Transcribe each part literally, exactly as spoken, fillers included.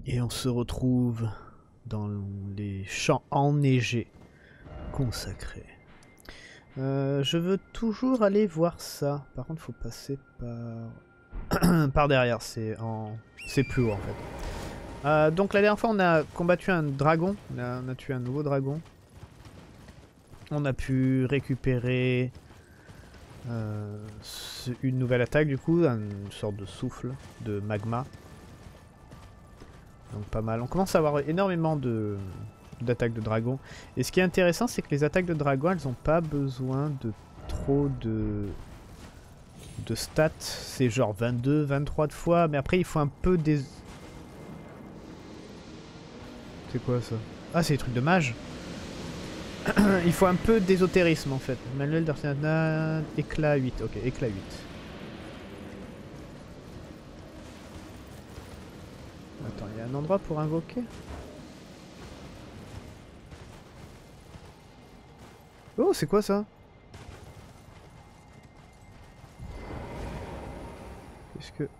Et on se retrouve dans les champs enneigés consacrés. Euh, je veux toujours aller voir ça. Par contre, faut passer par par derrière. C'est en, c'est plus haut en fait. Euh, donc la dernière fois, on a combattu un dragon. On a, on a tué un nouveau dragon. On a pu récupérer euh, une nouvelle attaque du coup, une sorte de souffle de magma. Donc pas mal. On commence à avoir énormément de d'attaques de dragons. Et ce qui est intéressant, c'est que les attaques de dragons, elles n'ont pas besoin de trop de de stats. C'est genre vingt-deux, vingt-trois de fois. Mais après, il faut un peu des... C'est quoi ça? Ah, c'est des trucs de mage. Il faut un peu d'ésotérisme en fait. Manuel d'Arsenal, éclat huit. Ok, éclat huit. Attends, il y a un endroit pour invoquer? Oh, c'est quoi ça? Est-ce que...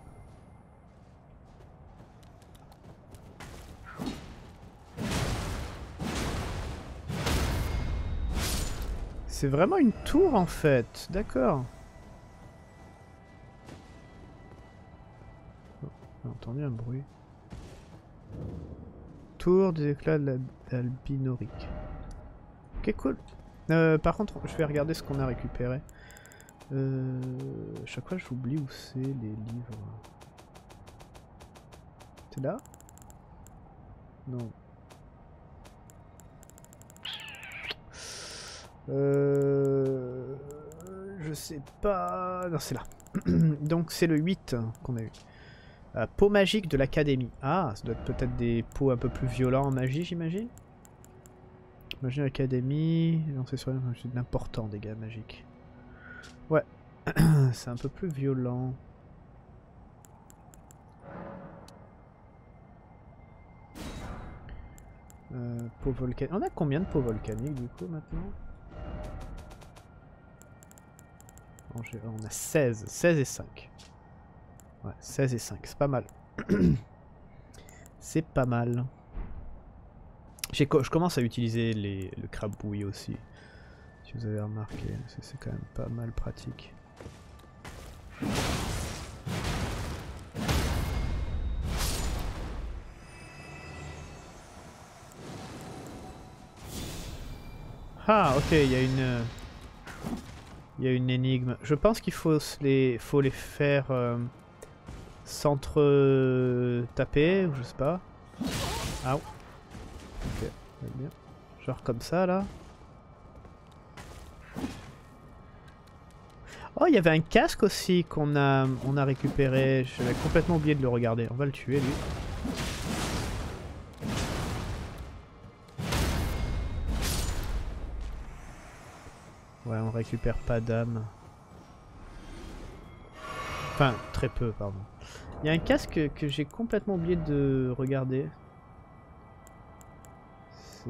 C'est vraiment une tour en fait. D'accord. Oh, j'ai entendu un bruit. Tour des éclats de l'albinorique. Ok, cool. Euh, par contre, je vais regarder ce qu'on a récupéré. Euh, chaque fois, j'oublie où c'est les livres. C'est là? Non. Euh... Je sais pas... Non, c'est là. Donc c'est le huit qu'on a eu. Euh, peau magique de l'académie. Ah, ça doit être peut-être des peaux un peu plus violents en magie, j'imagine. Magie de l'académie... Non, c'est sur l'important dégâts magiques. Ouais. C'est un peu plus violent. Euh, peau volcanique. On a combien de peaux volcaniques du coup maintenant? On a seize. seize et cinq. Ouais, seize et cinq, c'est pas mal. C'est pas mal. Je commence à utiliser les, le crabe bouilli aussi. Si vous avez remarqué, c'est quand même pas mal pratique. Ah, ok, il y a une... Il y a une énigme. Je pense qu'il faut les, faut les faire euh, s'entre-taper, ou je sais pas. Ah, ok, bien. Genre comme ça, là. Oh, il y avait un casque aussi qu'on a, on a récupéré. J'avais complètement oublié de le regarder. On va le tuer, lui. Ouais, on récupère pas d'âme. Enfin, très peu, pardon. Il y a un casque que j'ai complètement oublié de regarder. C'est...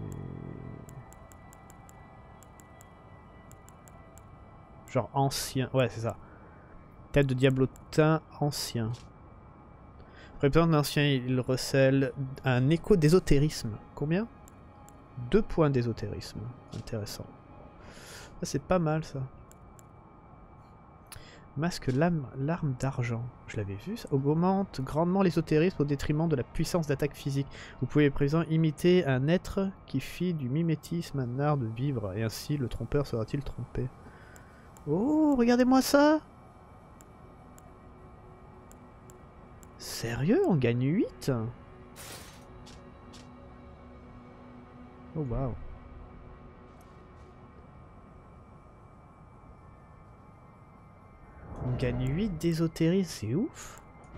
Genre ancien. Ouais, c'est ça. Tête de diablotin ancien. Représente l'ancien, il recèle un écho d'ésotérisme. Combien? Deux points d'ésotérisme. Intéressant. Ça, c'est pas mal, ça. Masque l'arme d'argent. Je l'avais vu, ça augmente grandement l'ésotérisme au détriment de la puissance d'attaque physique. Vous pouvez présent imiter un être qui fit du mimétisme un art de vivre, et ainsi le trompeur sera-t-il trompé. Oh, regardez-moi ça! Sérieux, on gagne huit? Oh waouh. On gagne huit d'ésotérisme, c'est ouf.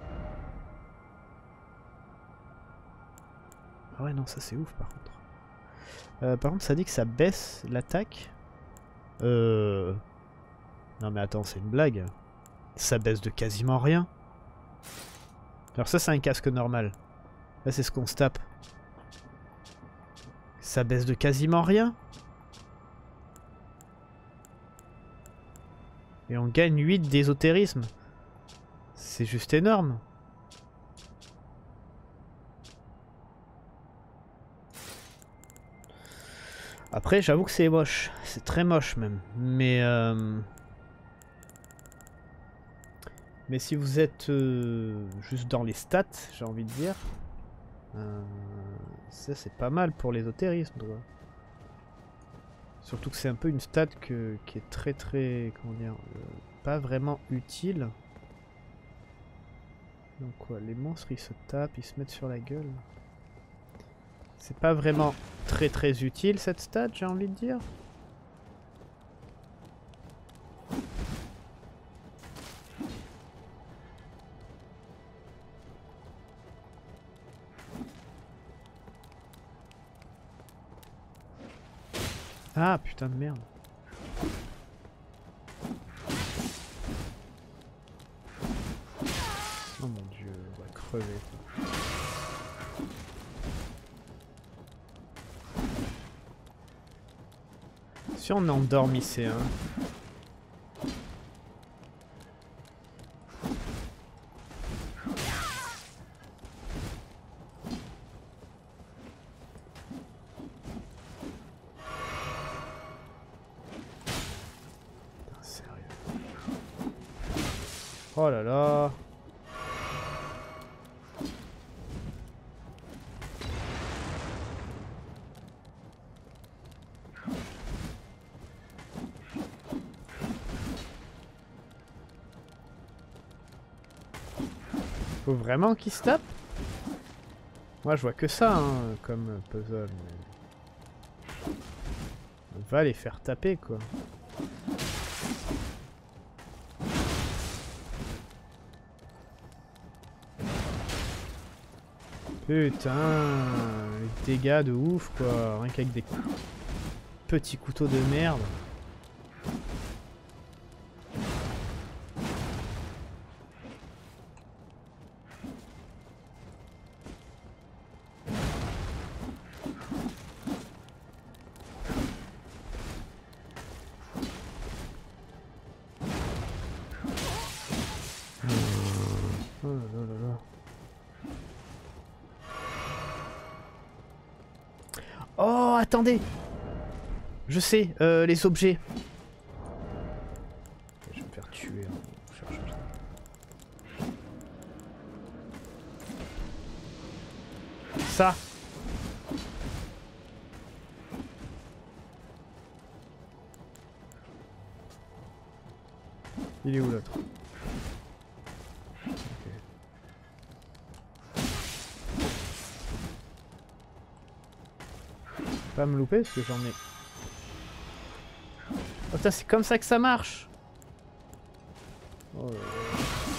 Ah ouais, non, ça c'est ouf par contre. Euh, par contre, ça dit que ça baisse l'attaque. Euh... Non mais attends, c'est une blague. Ça baisse de quasiment rien. Alors ça, c'est un casque normal. Là, c'est ce qu'on se tape. Ça baisse de quasiment rien. Et on gagne huit d'ésotérisme. C'est juste énorme. Après, j'avoue que c'est moche. C'est très moche même. Mais... Euh... Mais si vous êtes euh, juste dans les stats, j'ai envie de dire, euh, ça c'est pas mal pour l'ésotérisme. Surtout que c'est un peu une stat que, qui est très très, comment dire, euh, pas vraiment utile. Donc quoi, les monstres ils se tapent, ils se mettent sur la gueule. C'est pas vraiment très très utile cette stat, j'ai envie de dire. Ah putain de merde. Oh mon dieu, on va crever. Si on endormissait un. Oh là là. Faut vraiment qu'il se tape? Moi je vois que ça hein, comme puzzle. Mais... on va les faire taper quoi. Putain, les dégâts de ouf quoi, rien qu'avec des petits couteaux de merde. Oh là là là là. Oh, attendez! Je sais, euh, les objets. Je vais me faire tuer. Hein. Je cherche ça. Ça. Il est où l'autre? Pas me louper parce que j'en ai. Oh putain, c'est comme ça que ça marche. Oh là là.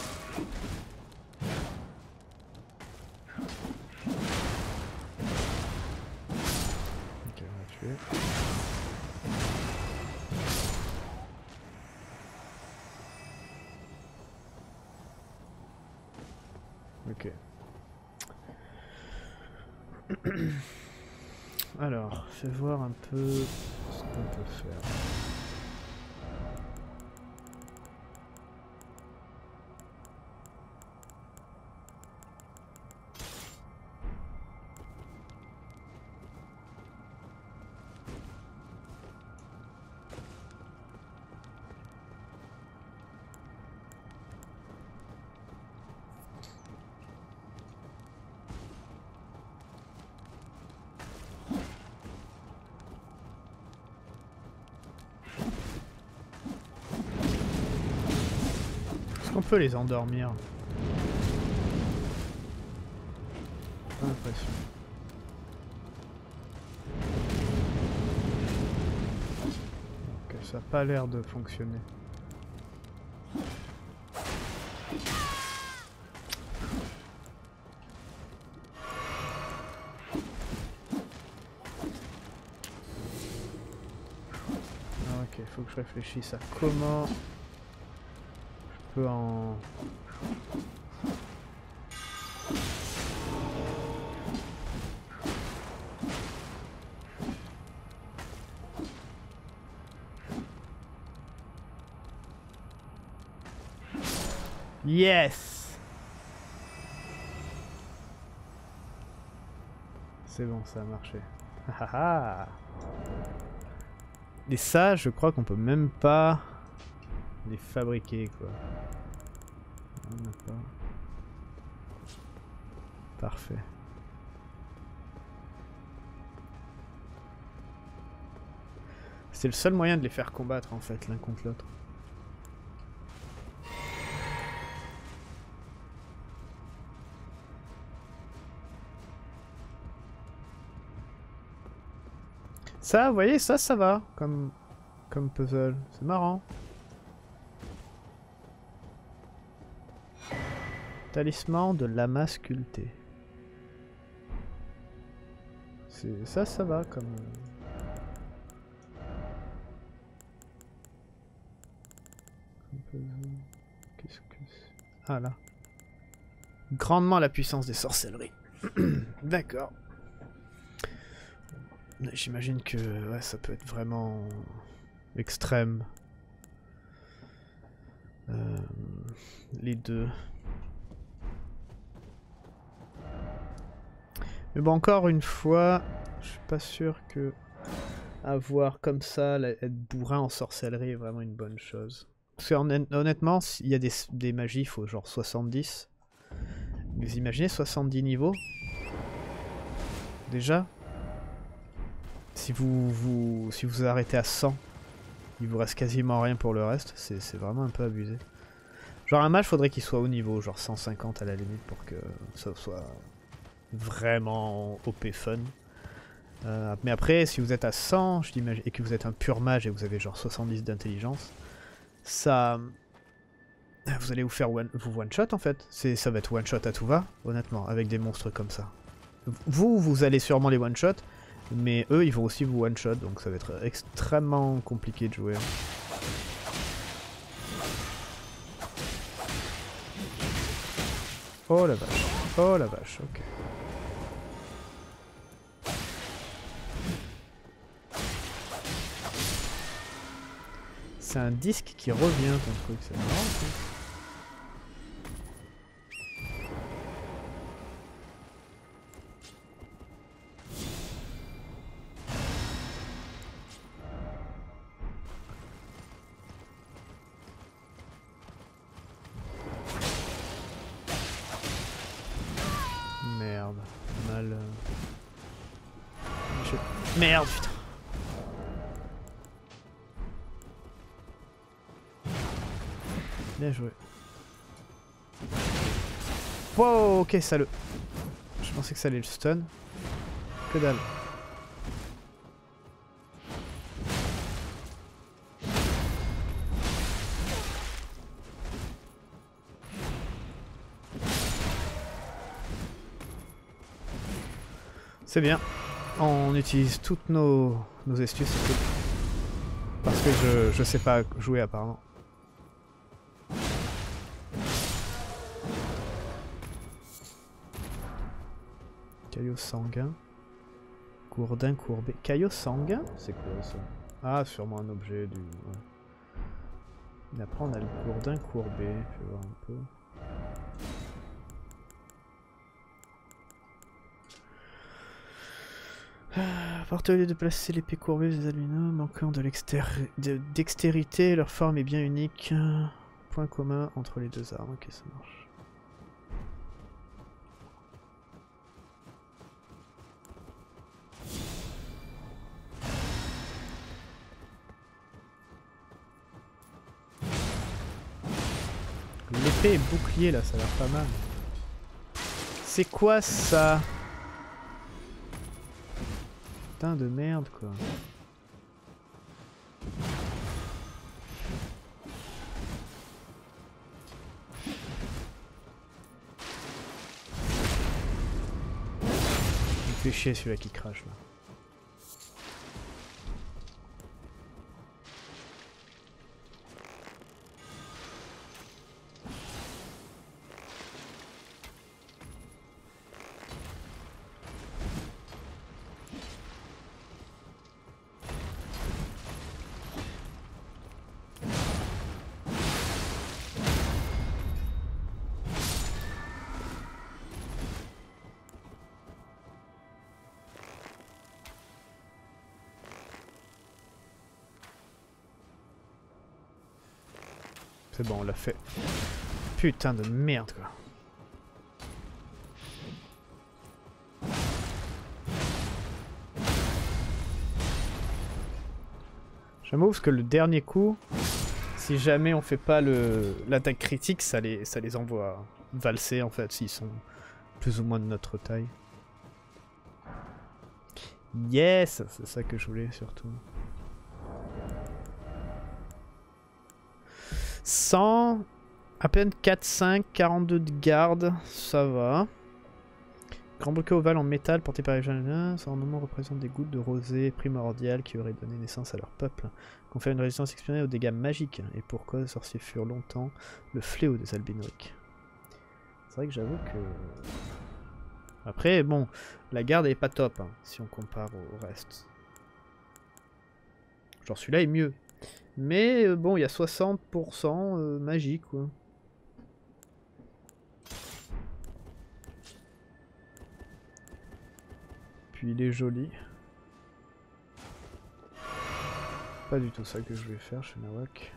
Ok, on va tuer. Ok. Alors, fais voir un peu ce qu'on peut faire. On peut les endormir. Pas l'impression. Ok, ça n'a pas l'air de fonctionner. Ah, ok, il faut que je réfléchisse à comment je peux en... Yes! C'est bon, ça a marché. Ah ah! Et ça, je crois qu'on peut même pas les fabriquer, quoi. On n'a pas. Parfait. C'est le seul moyen de les faire combattre, en fait, l'un contre l'autre. Ça, vous voyez, ça, ça va, comme, comme puzzle. C'est marrant. Talisman de lama sculpté. Ça, ça va, comme... Qu'est-ce que c'est? Ah, là. Grandement la puissance des sorcelleries. D'accord. J'imagine que ouais, ça peut être vraiment extrême. Euh, les deux. Mais bon, encore une fois, je suis pas sûr que avoir comme ça, être bourrin en sorcellerie est vraiment une bonne chose. Parce que honnêtement, il y a des, des magies, il faut genre soixante-dix. Mais vous imaginez soixante-dix niveaux? Déjà? Si vous, vous, si vous arrêtez à cent, il vous reste quasiment rien pour le reste. C'est vraiment un peu abusé. Genre un mage, faudrait qu'il soit haut niveau, genre cent cinquante à la limite pour que ça soit vraiment O P fun. Euh, mais après, si vous êtes à cent, je dis, et que vous êtes un pur mage et vous avez genre soixante-dix d'intelligence, ça... Vous allez vous faire one, vous one shot en fait. Ça va être one shot à tout va, honnêtement, avec des monstres comme ça. Vous, vous allez sûrement les one shot, mais eux, ils vont aussi vous one shot, donc ça va être extrêmement compliqué de jouer. Oh la vache, oh la vache, ok. C'est un disque qui revient ton truc, c'est marrant en plus. Merde, mal... Euh... Je... Merde, putain. Bien joué. Wow, ok, ça le... Je pensais que ça allait le stun. Que dalle. C'est bien. On utilise toutes nos, nos astuces. Parce que je, je sais pas jouer apparemment. Caillot sanguin. Gourdin courbé. Caillot sanguin? C'est quoi ça? Ah, sûrement un objet du... Ouais. Et après on a le gourdin courbé. Je vais voir un peu. Ah, porte au lieu de placer l'épée courbée des albinos, manquant de dextérité, leur forme est bien unique. Point commun entre les deux armes. Ok, ça marche. L'épée est bouclier là, ça a l'air pas mal. C'est quoi ça? Putain de merde quoi. Il me fait chier celui-là qui crache là. C'est bon, on l'a fait. Putain de merde, quoi. J'aime parce que le dernier coup, si jamais on fait pas le l'attaque critique, ça les, ça les envoie valser en fait, s'ils sont plus ou moins de notre taille. Yes, c'est ça que je voulais surtout. cent, à peine quatre, cinq, quarante-deux de garde, ça va. Grand bouquet ovale en métal porté par les jeunes, son ornement représente des gouttes de rosée primordiales qui auraient donné naissance à leur peuple, confère une résistance exprimée aux dégâts magiques, et pour cause, les sorciers furent longtemps le fléau des Albinric. C'est vrai que j'avoue que... Après, bon, la garde elle est pas top, hein, si on compare au reste. Genre celui-là est mieux. Mais euh, bon, il y a soixante pour cent euh, magie, quoi. Puis il est joli. Pas du tout ça que je vais faire chez Nawak.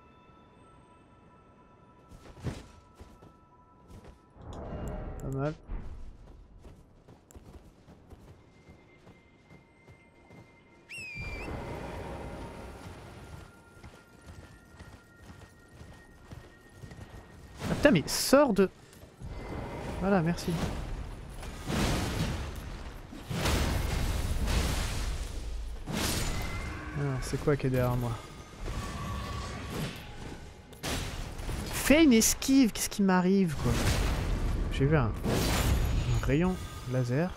Pas mal. Ah putain mais sors de... Voilà, merci. C'est quoi qui est derrière moi? Fais une esquive, qu'est-ce qui m'arrive quoi? J'ai vu un, un rayon laser.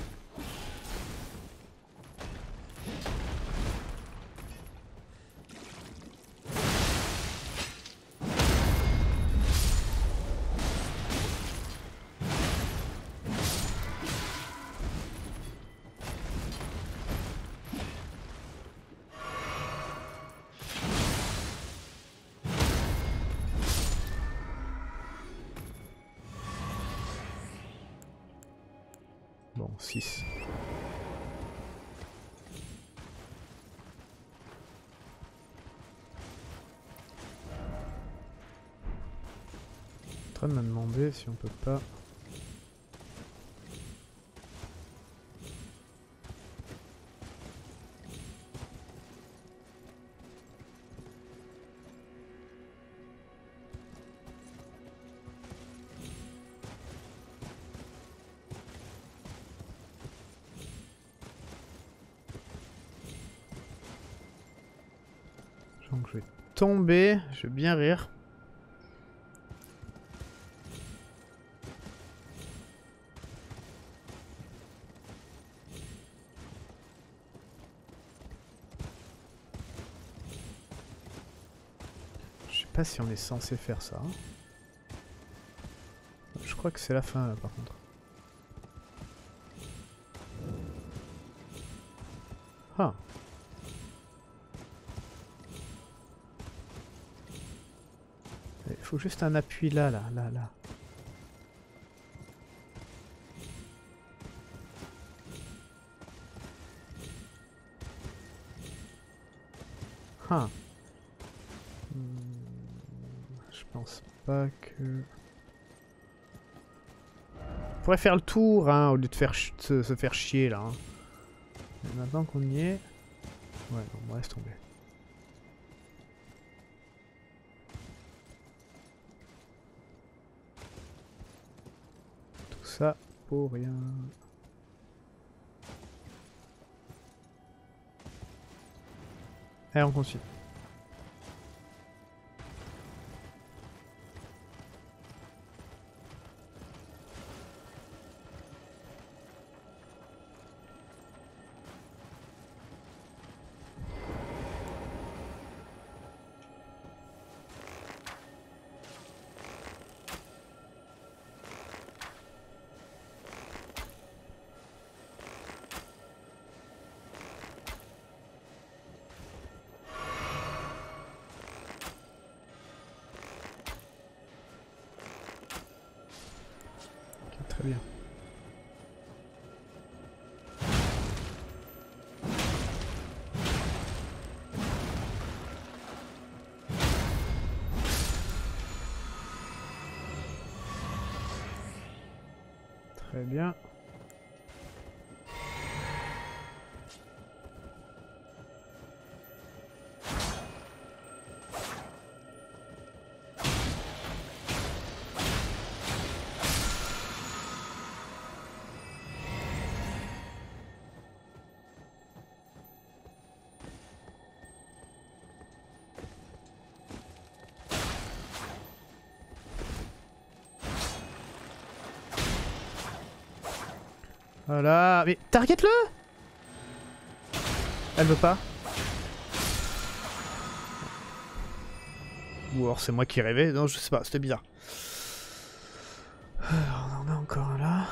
Bon, six. En train de me demander si on peut pas... Donc je vais tomber, je vais bien rire. Je sais pas si on est censé faire ça. Je crois que c'est la fin là par contre. Ah. Il faut juste un appui là, là, là, là. Ah. Hmm. Je pense pas que... On pourrait faire le tour, hein, au lieu de faire se, se faire chier là. Hein. Mais maintenant qu'on y est... Ouais, non, on laisse tomber. Tout ça pour rien. Allez, on continue. Très bien. Très bien. Voilà, mais target-le! Elle veut pas. Ou alors c'est moi qui rêvais, non je sais pas, c'était bizarre. Alors on en a encore un là.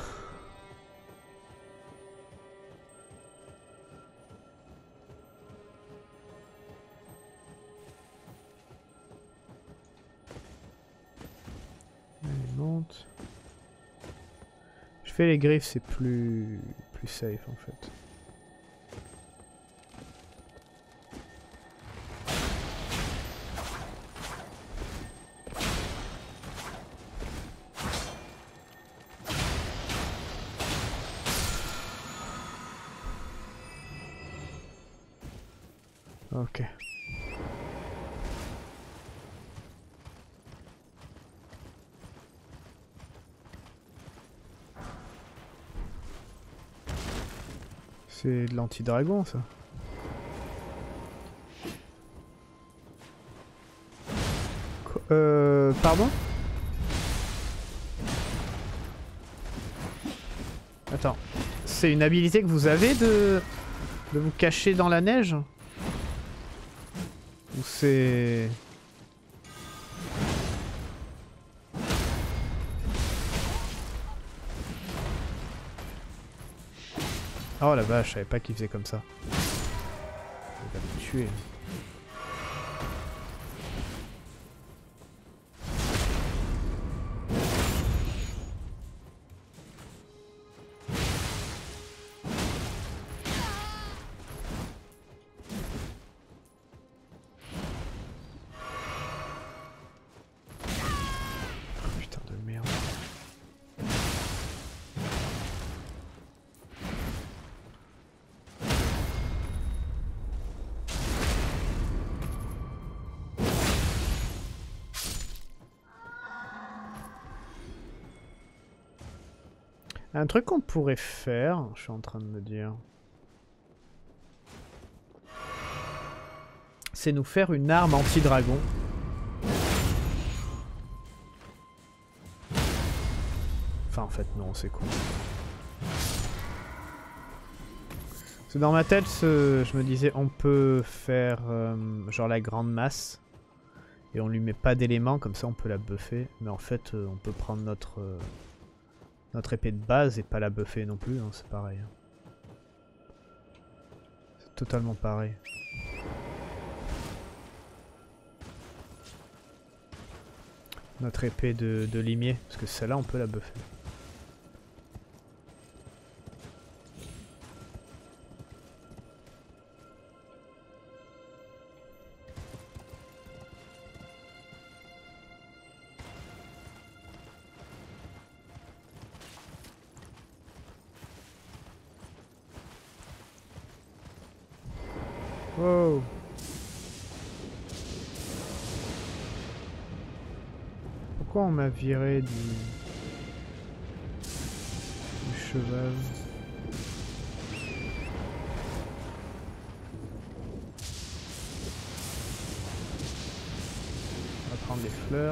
Elle monte. Je fais les griffes, c'est plus plus safe en fait. Ok. C'est de l'anti-dragon ça. Qu euh... Pardon? Attends. C'est une habilité que vous avez de... de vous cacher dans la neige? Ou c'est... Oh la vache, je savais pas qu'il faisait comme ça. Il va me tuer. Putain de merde. Un truc qu'on pourrait faire, je suis en train de me dire, c'est nous faire une arme anti-dragon. Enfin en fait non, c'est con. Parce que dans ma tête, ce, je me disais on peut faire euh, genre la grande masse et on lui met pas d'éléments, comme ça on peut la buffer. Mais en fait euh, on peut prendre notre... Euh, Notre épée de base et pas la buffer non plus, hein, c'est pareil. C'est totalement pareil. Notre épée de, de limier, parce que celle-là on peut la buffer. Wow. Pourquoi on m'a viré du... du cheval? On va prendre les fleurs.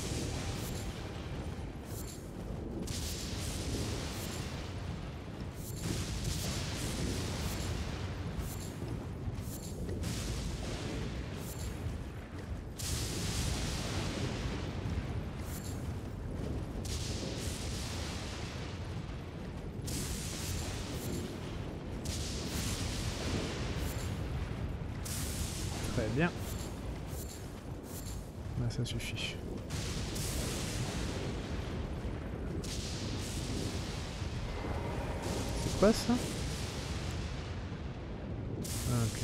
Très bien. Là, ça suffit. C'est quoi ça? Ah, ok.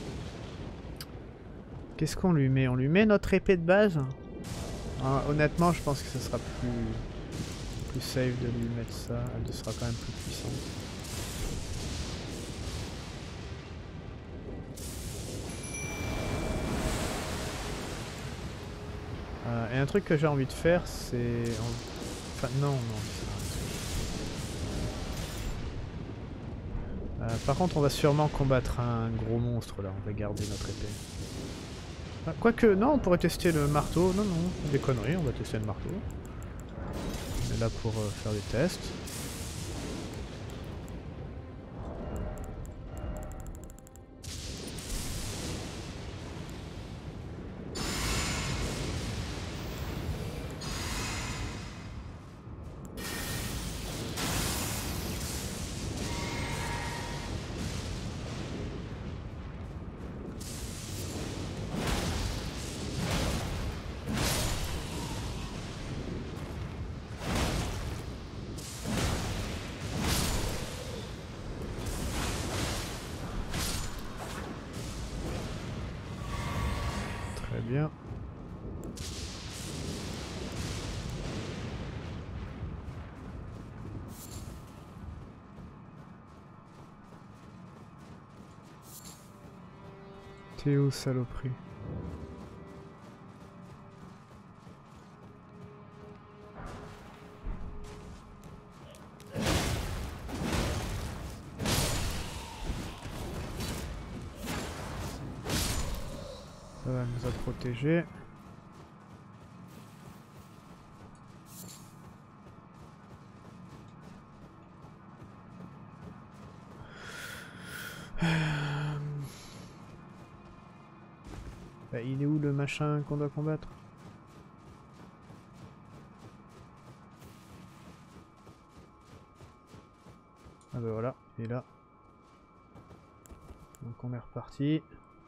Qu'est-ce qu'on lui met? On lui met notre épée de base? Ah, honnêtement, je pense que ce sera plus, plus plus safe de lui mettre ça, elle sera quand même plus puissante. Euh, et un truc que j'ai envie de faire, c'est... Enfin, non, non. Euh, par contre, on va sûrement combattre un gros monstre, là. On va garder notre épée. Ah, quoique, non, on pourrait tester le marteau. Non, non, des conneries, on va tester le marteau. On est là pour euh, faire des tests. Très bien. T'es où, saloperie? Ça va, elle nous a protégés. Bah, il est où le machin qu'on doit combattre? Ah bah voilà, il est là. Donc on est reparti.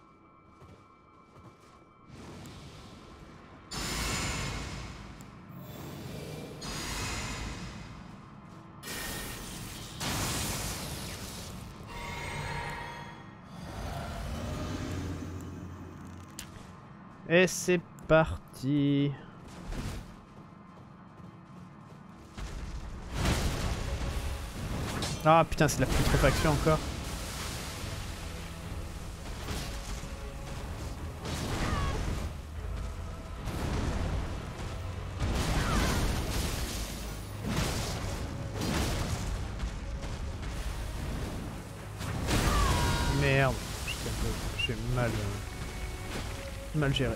Et c'est parti. Ah putain, c'est de la putréfaction encore. Merde, j'ai mal, euh, mal géré.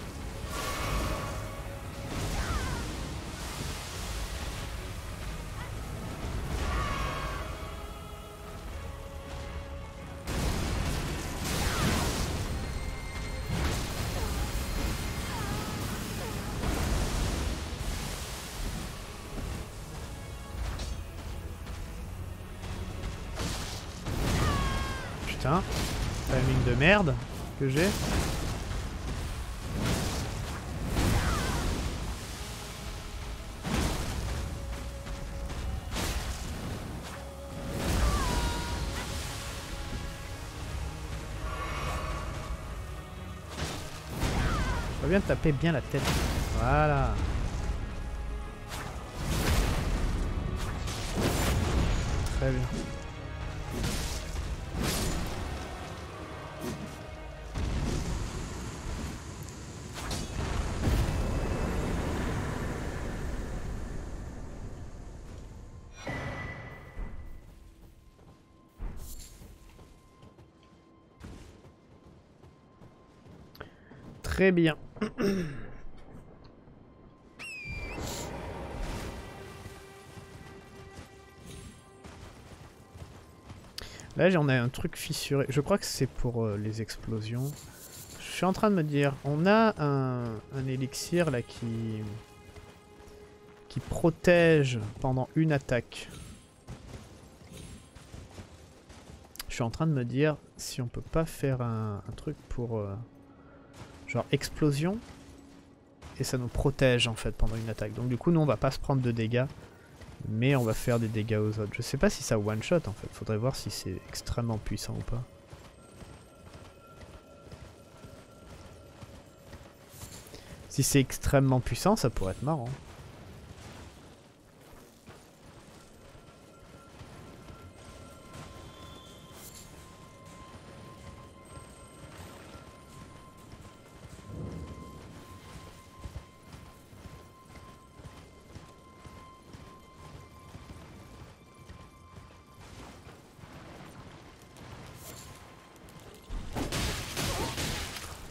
Putain, timing de merde que j'ai. Je viens de taper bien la tête. Voilà. Très bien. Très bien. Là j'en ai un truc fissuré. Je crois que c'est pour euh, les explosions. Je suis en train de me dire, on a un, un élixir là qui... qui protège pendant une attaque. Je suis en train de me dire si on peut pas faire un, un truc pour... Euh, genre explosion. Et ça nous protège en fait pendant une attaque. Donc du coup nous on va pas se prendre de dégâts. Mais on va faire des dégâts aux autres. Je sais pas si ça one shot en fait. Faudrait voir si c'est extrêmement puissant ou pas. Si c'est extrêmement puissant, ça pourrait être marrant.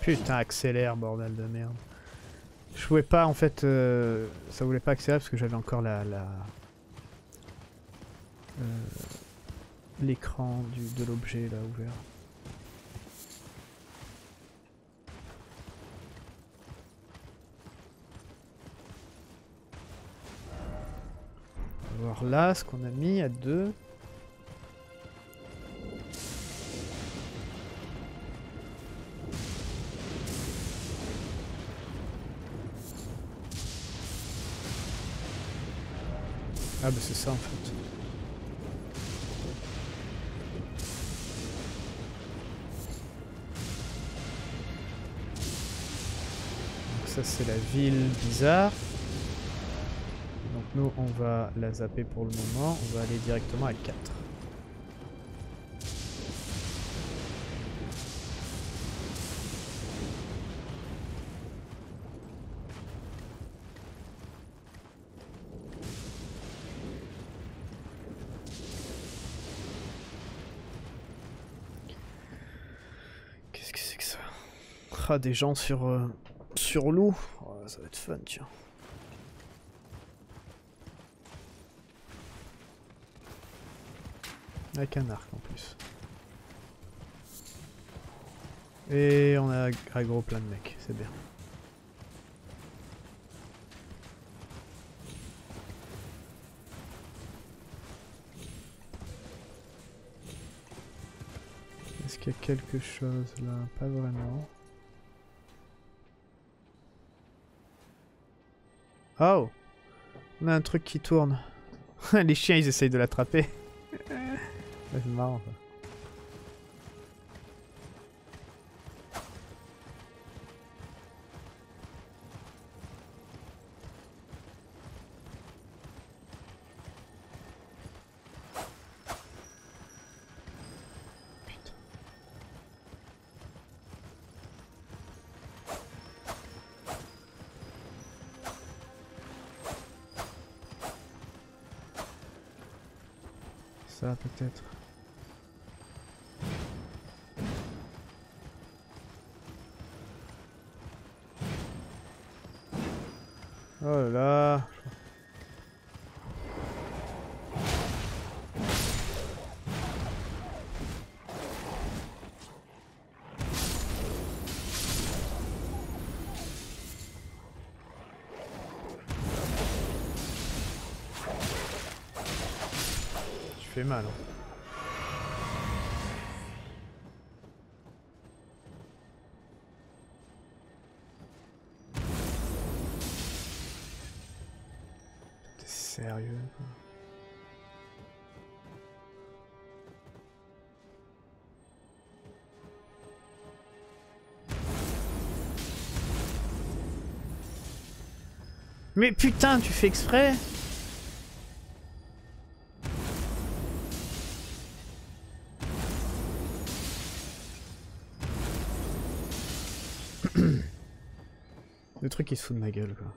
Putain, accélère, bordel de merde. Je pouvais pas, en fait, euh, ça voulait pas accélérer parce que j'avais encore la... la euh, l'écran de l'objet là ouvert. On va voir là ce qu'on a mis à deux. Ah bah c'est ça en fait. Donc ça c'est la ville bizarre. Donc nous on va la zapper pour le moment, on va aller directement à quatre. Qu'est-ce que c'est que ça? Ah, des gens sur, euh, sur loup, oh, ça va être fun tiens. Avec un arc en plus. Et on a aggro plein de mecs, c'est bien. Est-ce qu'il y a quelque chose là? Pas vraiment. Oh! On a un truc qui tourne. Les chiens ils essayent de l'attraper. C'est marrant ça. Putain. Ça peut-être. Oh là là. Tu fais mal. Hein. T'es sérieux quoi. Mais putain, tu fais exprès? Le truc il se fout de ma gueule quoi.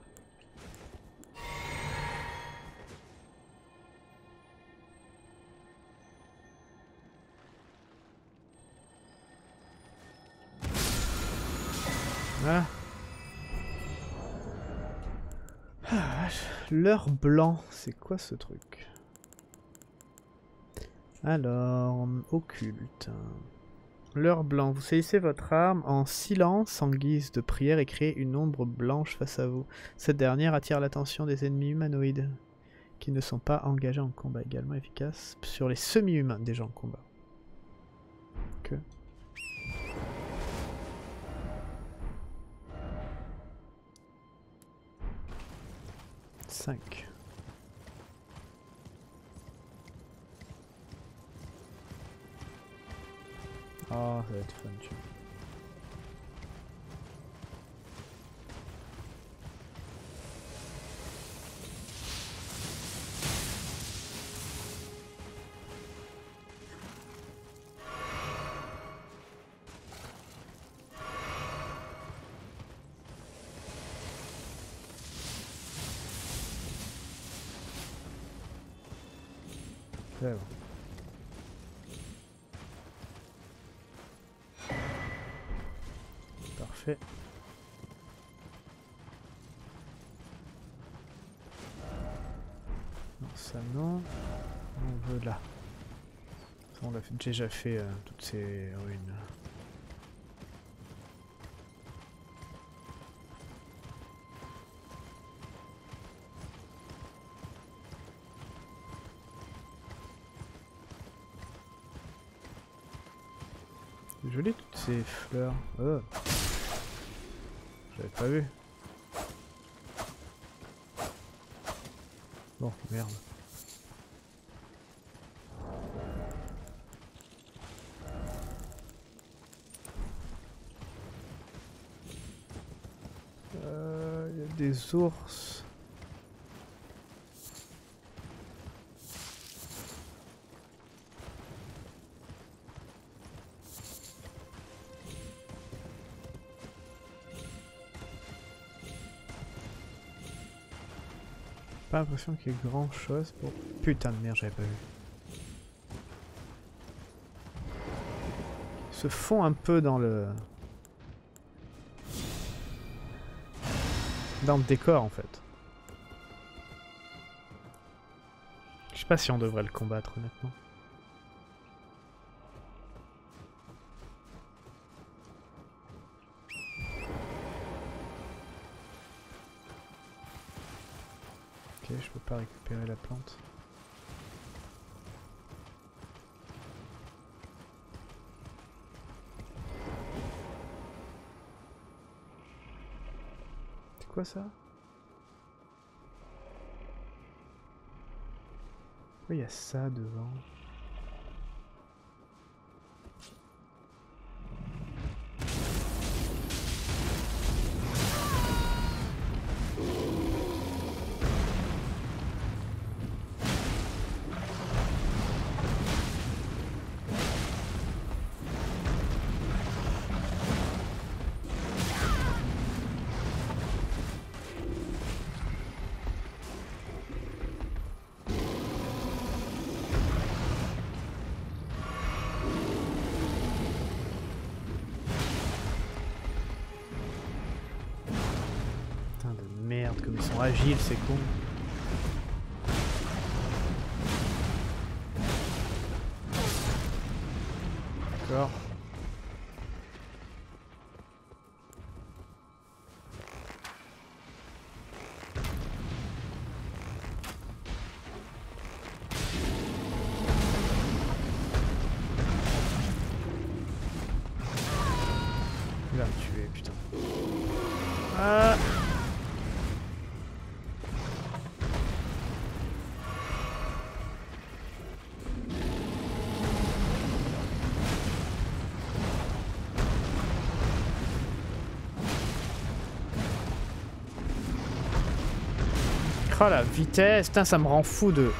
Ah. Ah, l'heure blanc, c'est quoi ce truc? Alors, occulte. L'heure blanc, vous saisissez votre arme en silence en guise de prière et créez une ombre blanche face à vous. Cette dernière attire l'attention des ennemis humanoïdes qui ne sont pas engagés en combat, également efficace sur les semi-humains déjà en combat. Que cinq. Oh, ça va être fun, tu vois. C'est bon. Parfait. Parfait. Non, ça non. On veut là. Ça, on l'a déjà fait euh, toutes ces ruines. C'est joli toutes ces fleurs. Oh. J'avais pas vu. Bon, merde. Euh, y a des ours. Pas l'impression qu'il y ait grand chose pour... Putain de merde, j'avais pas vu. Ils se fond un peu dans le... Dans le décor en fait. Je sais pas si on devrait le combattre honnêtement. Ok, je peux pas récupérer la plante. C'est quoi ça? Pourquoi il y a ça devant? Merde, comme ils sont agiles, c'est con. D'accord. Il va me tuer, putain. Ah! Oh la vitesse, putain, ça me rend fou de...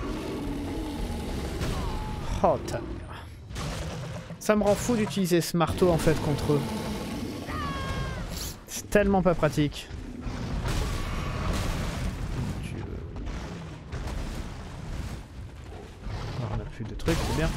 Oh ta... Ça me rend fou d'utiliser ce marteau en fait contre eux. C'est tellement pas pratique. Mon Dieu. Alors, on a plus de trucs, c'est bien.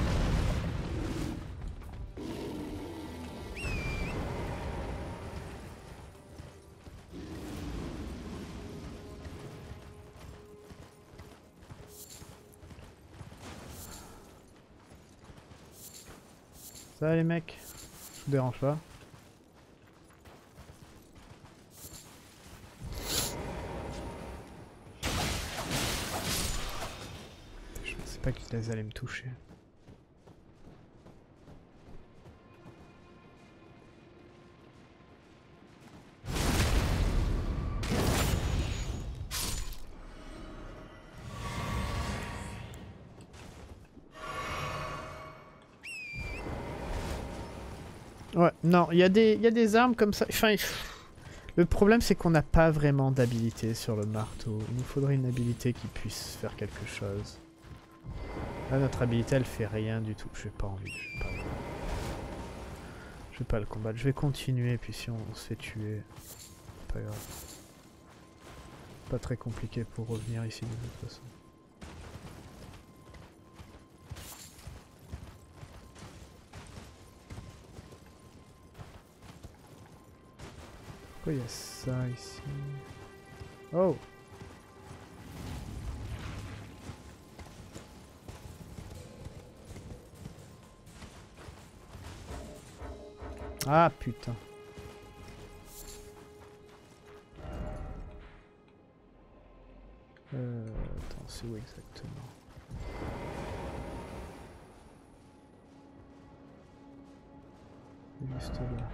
Ça va les mecs, je vous dérange pas. Je pensais pas qu'ils allaient me toucher. Ouais, non, il y, y a des armes comme ça. Enfin, le problème c'est qu'on n'a pas vraiment d'habilité sur le marteau. Il nous faudrait une habilité qui puisse faire quelque chose. Là, notre habilité elle fait rien du tout. J'ai pas envie. Je vais pas, je vais pas le combattre. Je vais continuer. Puis si on, on se fait tuer, c'est pas grave. Pas très compliqué pour revenir ici de toute façon. Pourquoi il y a ça ici? Oh! Ah putain. Euh, attends, c'est où exactement? Juste là.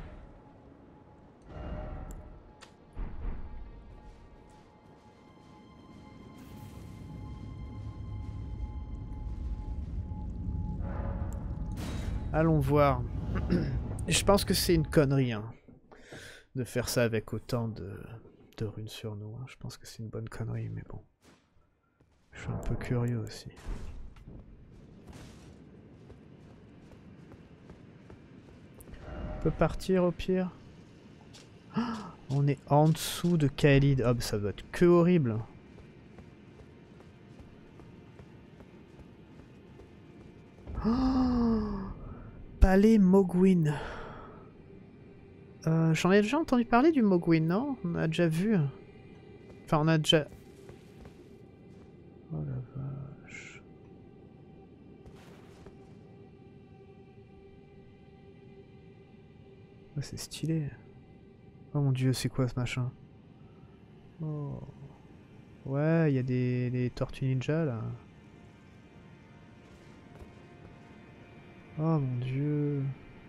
Allons voir. Je pense que c'est une connerie hein, de faire ça avec autant de, de runes sur nous. Hein. Je pense que c'est une bonne connerie, mais bon. Je suis un peu curieux aussi. On peut partir au pire. Oh, on est en dessous de Khalid. Oh, ça doit être que horrible. Oh, Palais Mogwin. Euh, J'en ai déjà entendu parler du Mogwin, non? On a déjà vu. Enfin, on a déjà... Oh la vache. Oh, c'est stylé. Oh mon dieu, c'est quoi ce machin? Oh. Ouais, il y a des, des tortues ninja là. Oh mon dieu.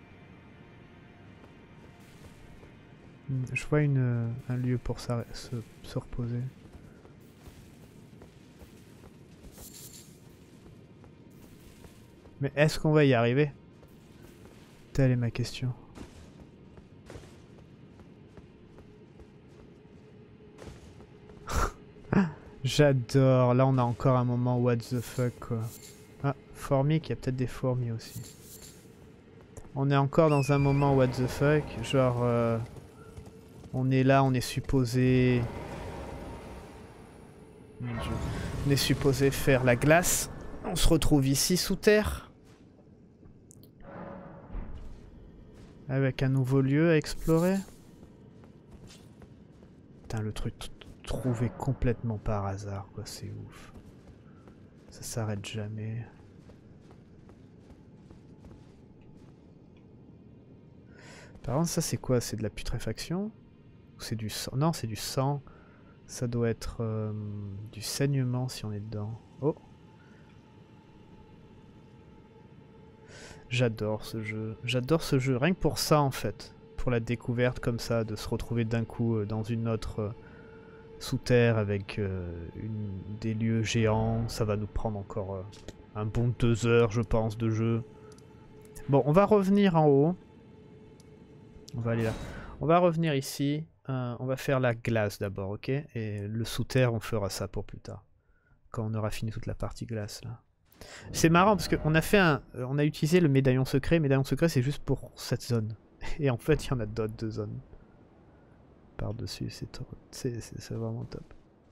Je vois une, un lieu pour se, se reposer. Mais est-ce qu'on va y arriver? Telle est ma question. J'adore. Là, on a encore un moment what the fuck, quoi. Ah, formique, il y a peut-être des fourmis aussi. On est encore dans un moment what the fuck. Genre, euh, on est là, on est supposé... Mon Dieu. On est supposé faire la glace. On se retrouve ici, sous terre. Avec un nouveau lieu à explorer. Putain, le truc trouvé complètement par hasard, quoi, c'est ouf. Ça s'arrête jamais. Par contre, ça c'est quoi? C'est de la putréfaction? Ou c'est du sang? Non, c'est du sang. Ça doit être euh, du saignement si on est dedans. Oh! J'adore ce jeu. J'adore ce jeu, rien que pour ça en fait. Pour la découverte comme ça, de se retrouver d'un coup euh, dans une autre euh, sous terre avec euh, une, des lieux géants. Ça va nous prendre encore euh, un bon deux heures je pense de jeu. Bon, on va revenir en haut. On va aller là. On va revenir ici. Euh, on va faire la glace d'abord, ok? Et le sous terre, on fera ça pour plus tard. Quand on aura fini toute la partie glace là. C'est marrant parce qu'on a fait un, on a utilisé le médaillon secret. Le médaillon secret c'est juste pour cette zone. Et en fait il y en a d'autres de zones. Par-dessus, c'est vraiment top.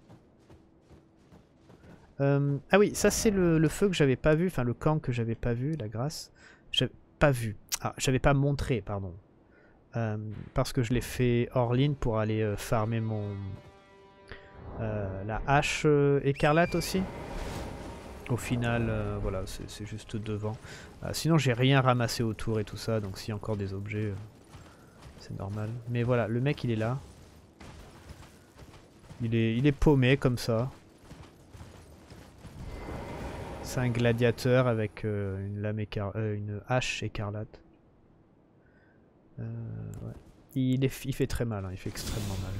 Euh, ah oui, ça c'est le, le feu que j'avais pas vu, enfin le camp que j'avais pas vu, la grâce. J'avais pas vu. Ah, j'avais pas montré, pardon. Euh, parce que je l'ai fait hors ligne pour aller euh, farmer mon... Euh, la hache euh, écarlate aussi. Au final, euh, voilà, c'est juste devant. Euh, sinon, j'ai rien ramassé autour et tout ça, donc s'il y a encore des objets, euh, c'est normal. Mais voilà, le mec, il est là. Il est, il est paumé comme ça. C'est un gladiateur avec euh, une lame écar euh, une hache écarlate. Euh, ouais. il, est, il fait très mal, hein, il fait extrêmement mal.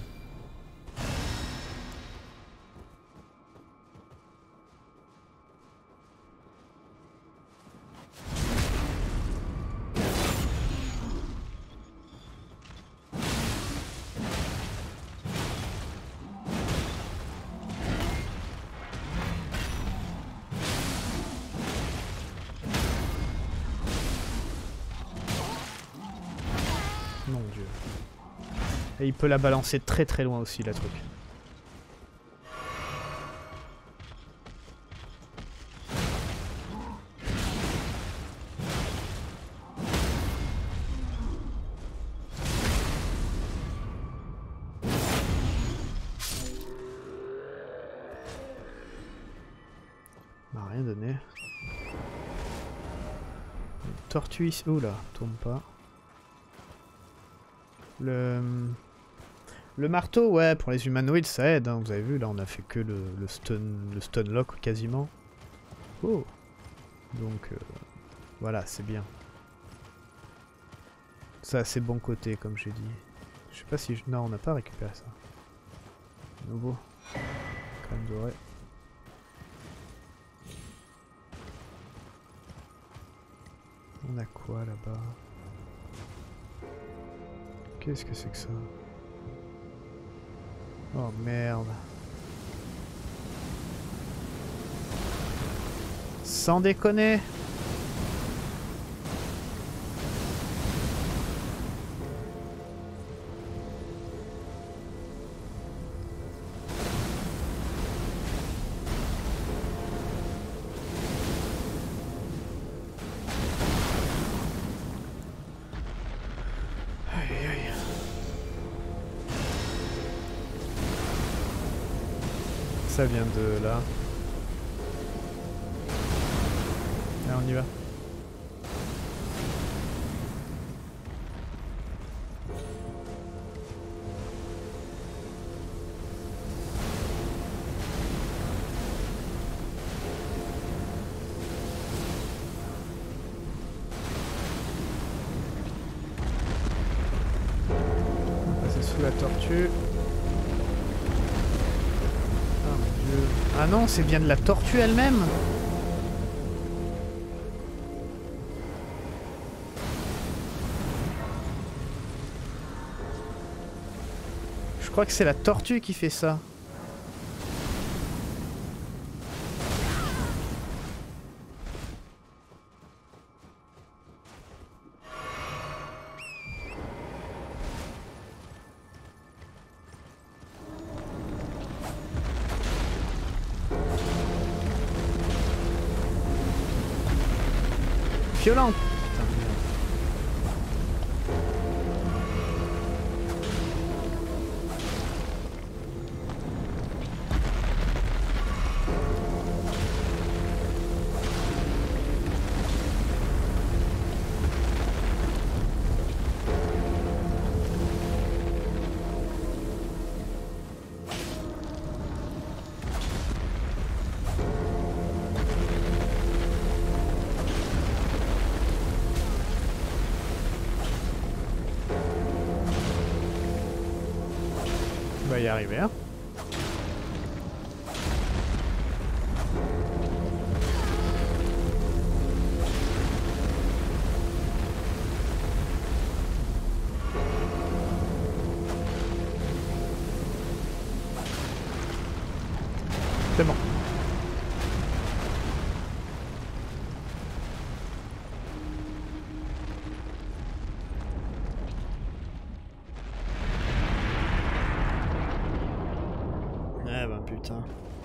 Mon dieu. Et il peut la balancer très très loin aussi, la truc. donné. Tortue ici. Oula, tourne pas. Le... Le marteau, ouais, pour les humanoïdes, ça aide. Hein. Vous avez vu, là, on a fait que le, le, stun, le stun lock quasiment. Oh. Donc, euh, voilà, c'est bien. Ça, c'est bon côté, comme j'ai dit. Je sais pas si... Je... Non, on n'a pas récupéré ça. Nouveau. Crème dorée. On a quoi là-bas? Qu'est-ce que c'est que ça? Oh merde. Sans déconner. Ça vient de là. Allez, on y va. On va passer sous la tortue. Ah non, c'est bien de la tortue elle-même. Je crois que c'est la tortue qui fait ça. Violente. On va y arriver, hein. C'est bon. Eh ben putain.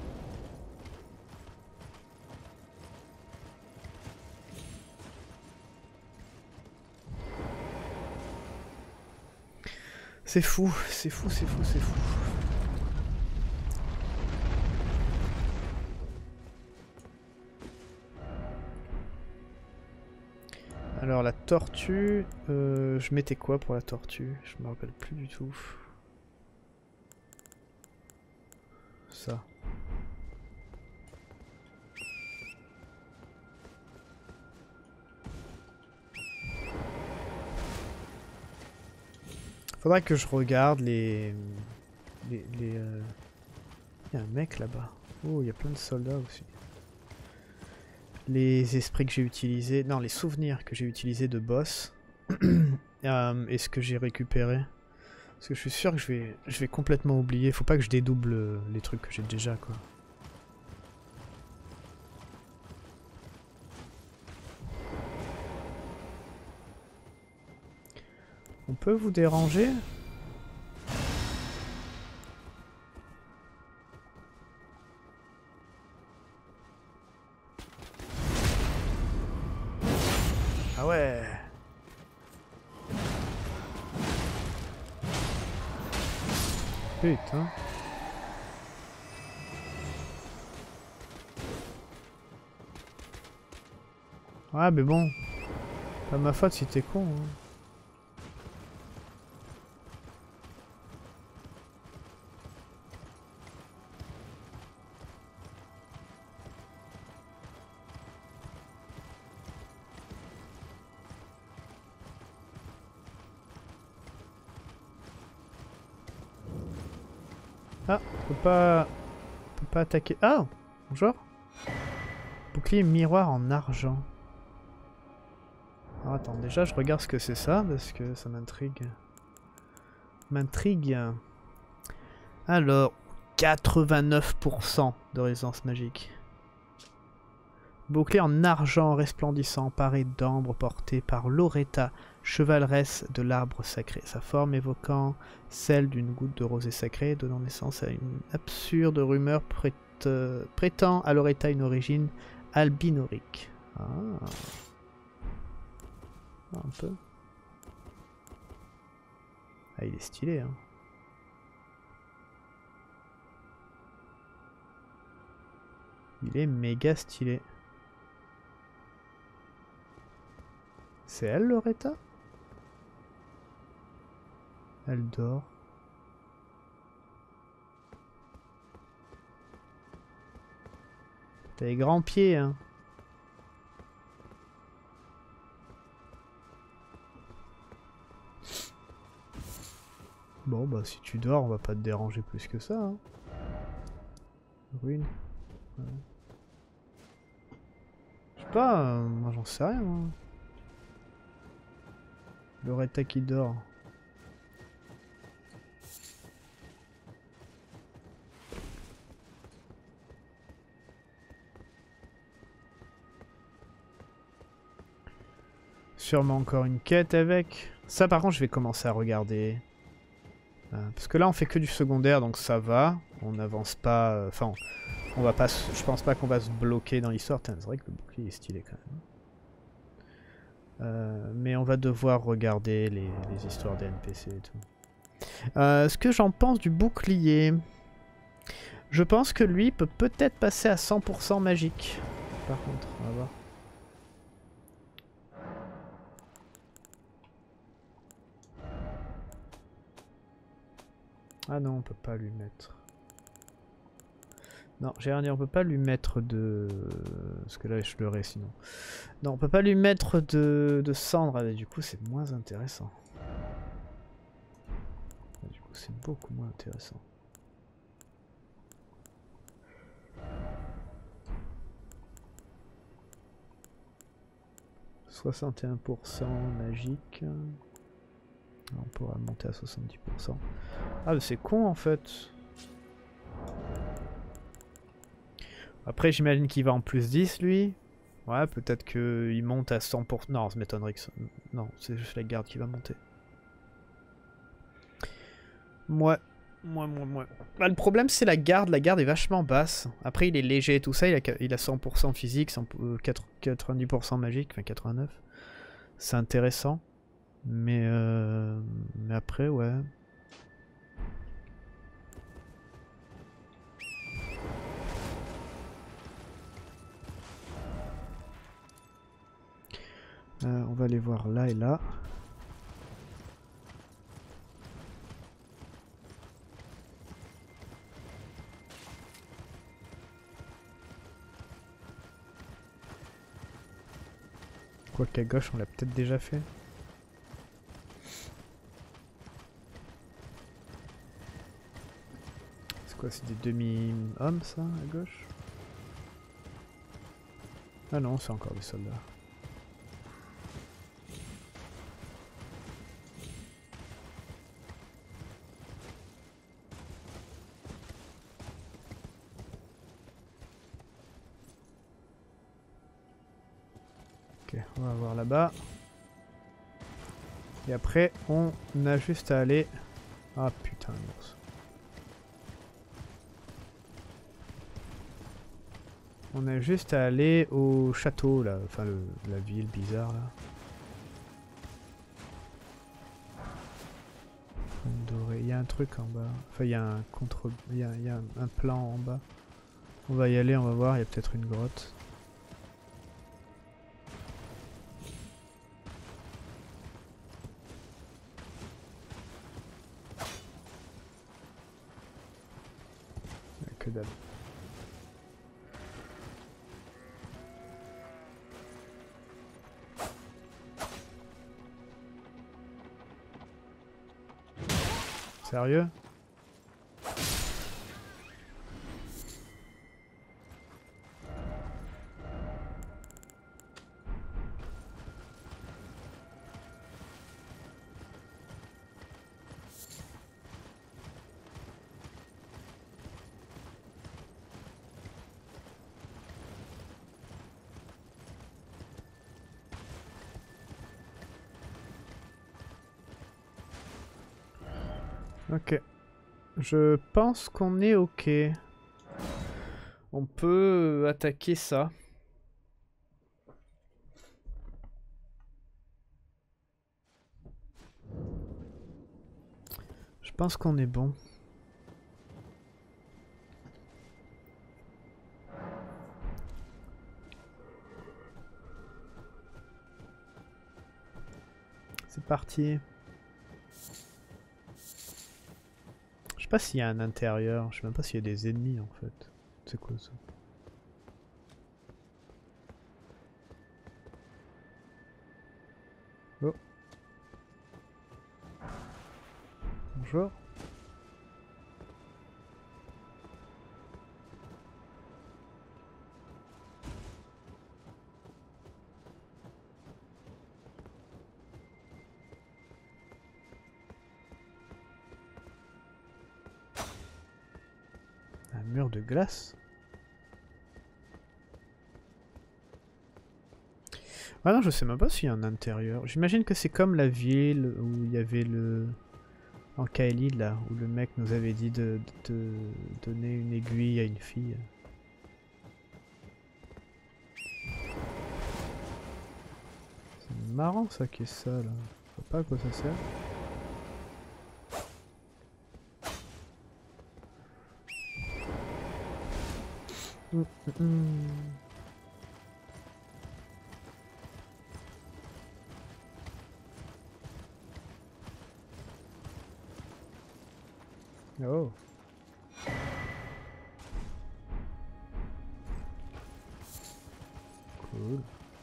C'est fou, c'est fou, c'est fou, c'est fou. Alors la tortue, euh, je mettais quoi pour la tortue? Je me rappelle plus du tout. Ça. Faudrait que je regarde les... les... les euh... Il y a un mec là-bas. Oh, il y a plein de soldats aussi. Les esprits que j'ai utilisés... Non, les souvenirs que j'ai utilisés de boss. euh, et ce que j'ai récupéré. Parce que je suis sûr que je vais, je vais complètement oublier. Faut pas que je dédouble les trucs que j'ai déjà, quoi. On peut vous déranger ? Ah ouais. Putain. Ouais, mais bon. Pas ma faute si t'es con. Hein. Ah, on peut pas... On peut pas attaquer... Ah, bonjour. Bouclier miroir en argent. Alors attends, déjà je regarde ce que c'est ça, parce que ça m'intrigue. M'intrigue. Alors, quatre-vingt-neuf pour cent de résistance magique. Bouclier en argent resplendissant, paré d'ambre porté par Loretta, chevaleresse de l'arbre sacré. Sa forme évoquant celle d'une goutte de rosée sacrée, donnant naissance à une absurde rumeur prête, euh, prêtant à Loretta une origine albinorique. Ah. Un peu. Ah, il est stylé, hein. Il est méga stylé. C'est elle, Loretta? Elle dort. T'as les grands pieds, hein. Bon, bah si tu dors, on va pas te déranger plus que ça. Hein. Ruine. Ouais. Je sais pas, euh, moi j'en sais rien. Moi. Loretta qui dort. Sûrement encore une quête avec. Ça par contre je vais commencer à regarder. Euh, parce que là on fait que du secondaire donc ça va. On n'avance pas. Enfin euh, on va pas. Je pense pas qu'on va se bloquer dans l'histoire. C'est vrai que le bouclier est stylé quand même. Euh, mais on va devoir regarder les, les histoires des N P C et tout. Euh, ce que j'en pense du bouclier. Je pense que lui peut peut-être passer à cent pour cent magique. Par contre, on va voir. Ah non, on peut pas lui mettre. Non, j'ai rien dit, on peut pas lui mettre de... Parce que là, je l'aurais sinon. Non, on peut pas lui mettre de, de cendre, et du coup, c'est moins intéressant. Du coup, c'est beaucoup moins intéressant. soixante et un pour cent magique. On pourra monter à soixante-dix pour cent. Ah, mais c'est con en fait. Après, j'imagine qu'il va en plus dix lui. Ouais, peut-être qu'il monte à cent pour cent. Non, ça m'étonnerait que ça... Non, c'est juste la garde qui va monter. Ouais. Moi, moi, moi. Bah, le problème, c'est la garde. La garde est vachement basse. Après, il est léger et tout ça. Il a, il a cent pour cent physique, quatre-vingt-dix pour cent magique, enfin quatre-vingt-neuf. C'est intéressant. Mais, euh... mais après, ouais. Euh, on va aller voir là et là. Quoi qu'à gauche, on l'a peut-être déjà fait. C'est quoi, c'est des demi-hommes ça, à gauche? Ah non, c'est encore des soldats. Ok, on va voir là-bas. Et après, on a juste à aller... Ah putain, l'ours. On a juste à aller au château, là. Enfin, le, la ville bizarre, là. Doré. Il y a un truc en bas. Enfin, il y a un contre... Il y a, il y a un, un plan en bas. On va y aller, on va voir. Il y a peut-être une grotte. dalle. Sérieux? Ok. Je pense qu'on est ok. On peut attaquer ça. Je pense qu'on est bon. C'est parti. Je sais pas s'il y a un intérieur. Je sais même pas s'il y a des ennemis en fait. C'est quoi ça? Oh. Bonjour. Un mur de glace. Ah non, je sais même pas s'il y a un intérieur. J'imagine que c'est comme la ville où il y avait le... En Kaelid là, où le mec nous avait dit de, de, de donner une aiguille à une fille. C'est marrant ça qui est ça là. Je sais pas à quoi ça sert. Mmh, mmh. Oh. Cool.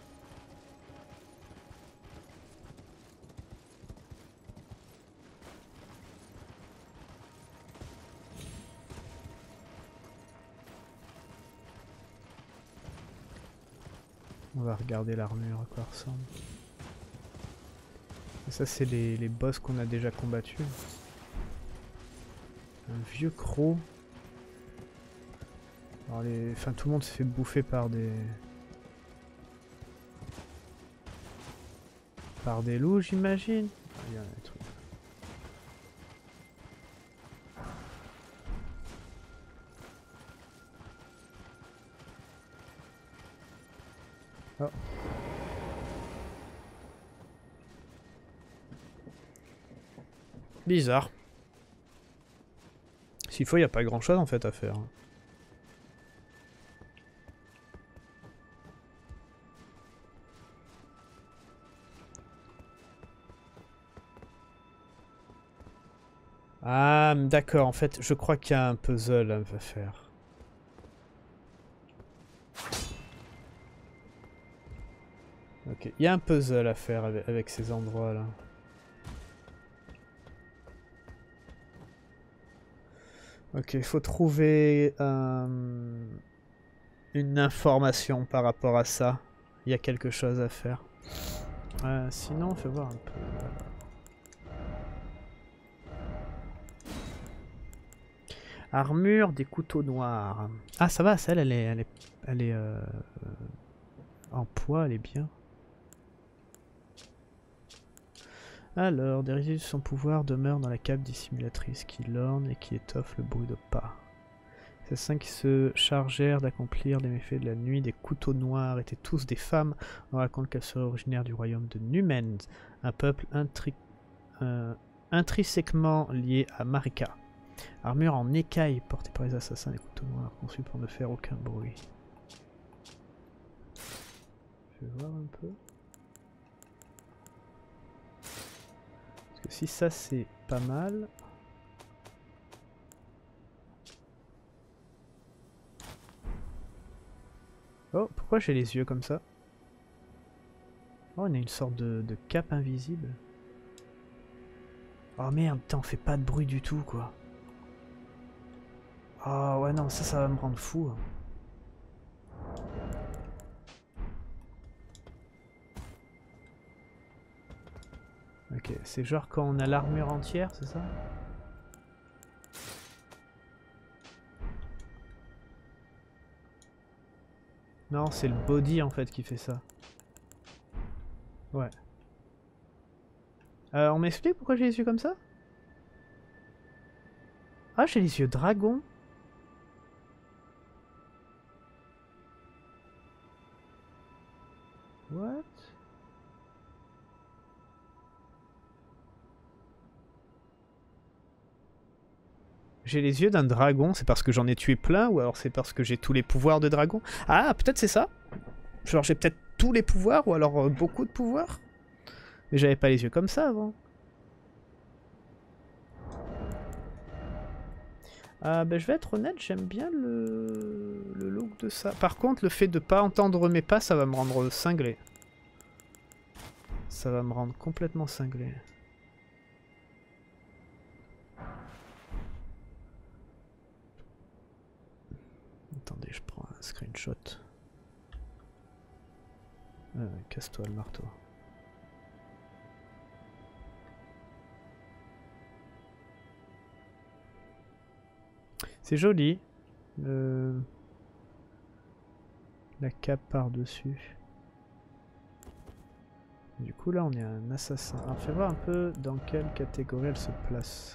On va regarder l'armure à quoi ressemble. Et ça c'est les, les boss qu'on a déjà combattus. Un vieux croc. Alors les... Enfin tout le monde se fait bouffer par des... Par des loups j'imagine. Ah, il y a des trucs. Oh. Bizarre. S'il faut, il n'y a pas grand chose en fait à faire. Ah, d'accord, en fait, je crois qu'il y a un puzzle à faire. Ok, il y a un puzzle à faire avec, avec ces endroits-là. Ok, il faut trouver euh, une information par rapport à ça. Il y a quelque chose à faire. Euh, sinon, on fait voir un peu... Armure des couteaux noirs. Ah, ça va, celle, elle est, elle est, elle est euh, en poids, elle est bien. Alors, des résidus de son pouvoir demeurent dans la cape dissimulatrice qui lorne et qui étoffe le bruit de pas. Ces cinq qui se chargèrent d'accomplir les méfaits de la nuit des couteaux noirs étaient tous des femmes. On raconte qu'elles seraient originaires du royaume de Numens, un peuple intri euh, intrinsèquement lié à Marika. Armure en écaille portée par les assassins des couteaux noirs, conçue pour ne faire aucun bruit. Je vais voir un peu. Parce que si ça c'est pas mal... Oh, pourquoi j'ai les yeux comme ça? Oh, on a une sorte de, de cape invisible. Oh merde, putain, on fait pas de bruit du tout, quoi. Oh ouais, non, ça, ça va me rendre fou. Ok, c'est genre quand on a l'armure entière, c'est ça? Non, c'est le body en fait qui fait ça. Ouais. Euh, on m'explique pourquoi j'ai les yeux comme ça? Ah, j'ai les yeux dragon. What? J'ai les yeux d'un dragon, c'est parce que j'en ai tué plein ou alors c'est parce que j'ai tous les pouvoirs de dragon? Ah, peut-être c'est ça? Genre j'ai peut-être tous les pouvoirs ou alors euh, beaucoup de pouvoirs? Mais j'avais pas les yeux comme ça avant. Ah bah je vais être honnête, j'aime bien le... le look de ça. Par contre, le fait de pas entendre mes pas, ça va me rendre cinglé. Ça va me rendre complètement cinglé. Attendez, je prends un screenshot. Euh, Casse-toi le marteau. C'est joli. Le... La cape par-dessus. Du coup là on est un assassin. Alors fais voir un peu dans quelle catégorie elle se place.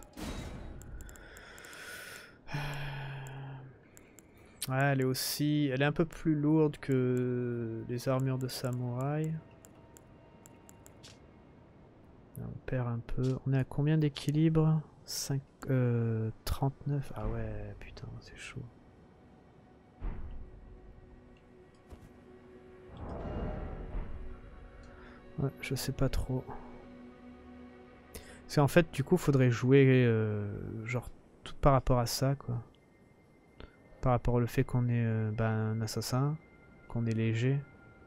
Ouais, elle est aussi... Elle est un peu plus lourde que les armures de samouraï. On perd un peu. On est à combien d'équilibre? cinq... Euh, trente-neuf. Ah ouais, putain, c'est chaud. Ouais, je sais pas trop. Parce qu'en fait, du coup, faudrait jouer euh, genre tout par rapport à ça, quoi. Par rapport au fait qu'on est euh, ben, un assassin, qu'on est léger.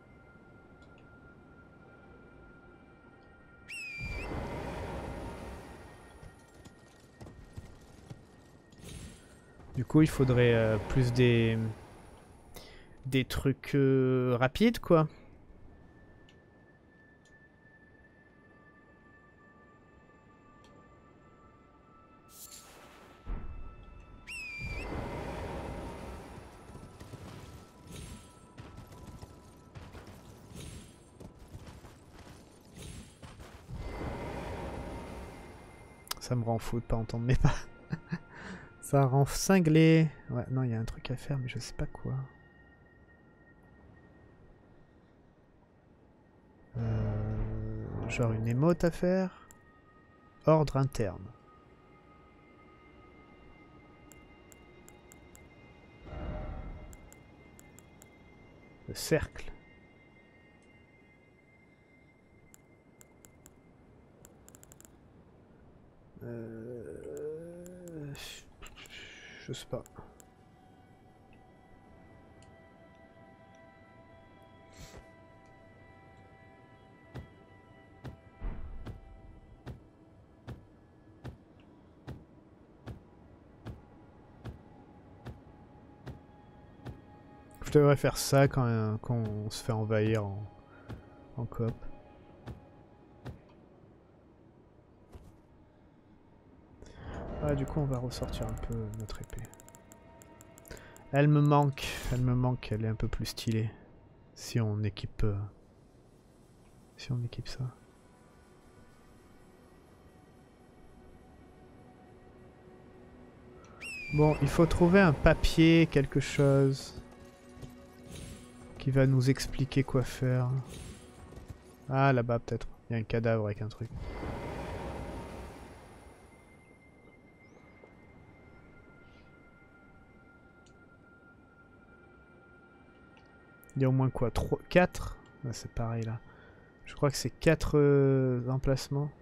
Du coup, il faudrait euh, plus des des trucs euh, rapides, quoi. Ça me rend fou de pas entendre mes pas. Ça rend cinglé. Ouais, non, il y a un truc à faire, mais je sais pas quoi. Euh, genre une émote à faire. Ordre interne. Le cercle. Euh... Je sais pas. Je devrais faire ça quand, euh, quand on se fait envahir en, en coop. Ah, du coup, on va ressortir un peu notre épée. Elle me manque. Elle me manque. Elle est un peu plus stylée. Si on équipe... Euh, si on équipe ça. Bon, il faut trouver un papier, quelque chose qui va nous expliquer quoi faire. Ah, là-bas peut-être. Il y a un cadavre avec un truc. Il y a au moins quoi, trois, quatre? Ah, c'est pareil là. Je crois que c'est quatre euh, emplacements.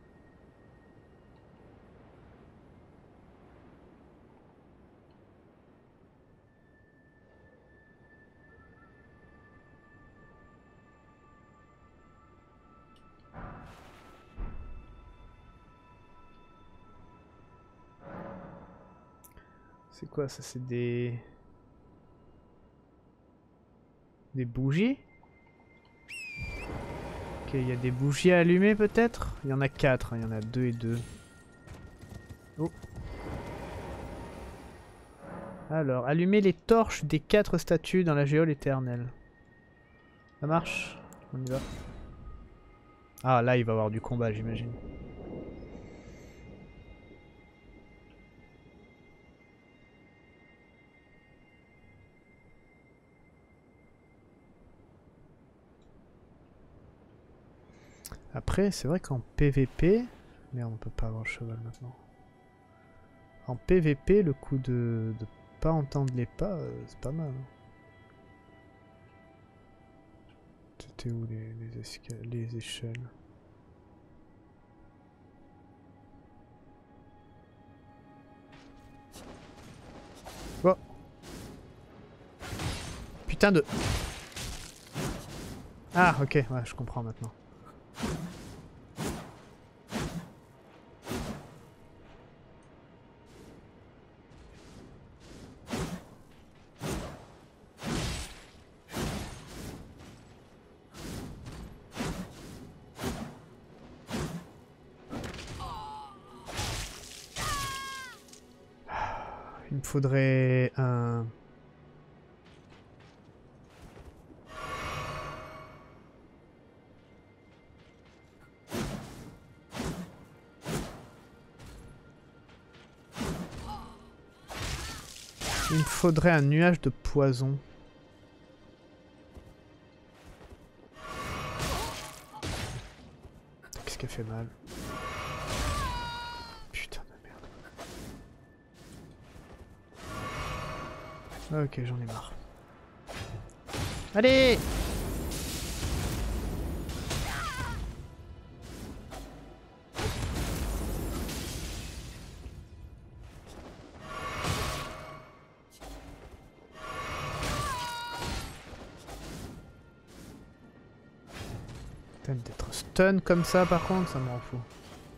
C'est quoi ça? C'est des... Des bougies? Ok, il y a des bougies à allumer peut-être? Il y en a quatre, hein. Il y en a deux et deux. Oh. Alors, allumer les torches des quatre statues dans la géole éternelle. Ça marche? On y va. Ah, là, il va y avoir du combat, j'imagine. Après, c'est vrai qu'en P V P... Merde, on peut pas avoir le cheval maintenant. En P V P, le coup de, de pas entendre les pas, euh, c'est pas mal. Hein. C'était où les, les, esca- les échelles? Oh! Putain de... Ah, ok, ouais, je comprends maintenant. Il me faudrait un... Il me faudrait un nuage de poison. Qu'est-ce qui a fait mal? Putain de merde. Ok, j'en ai marre. Allez! D'être stun comme ça par contre, ça me rend fou.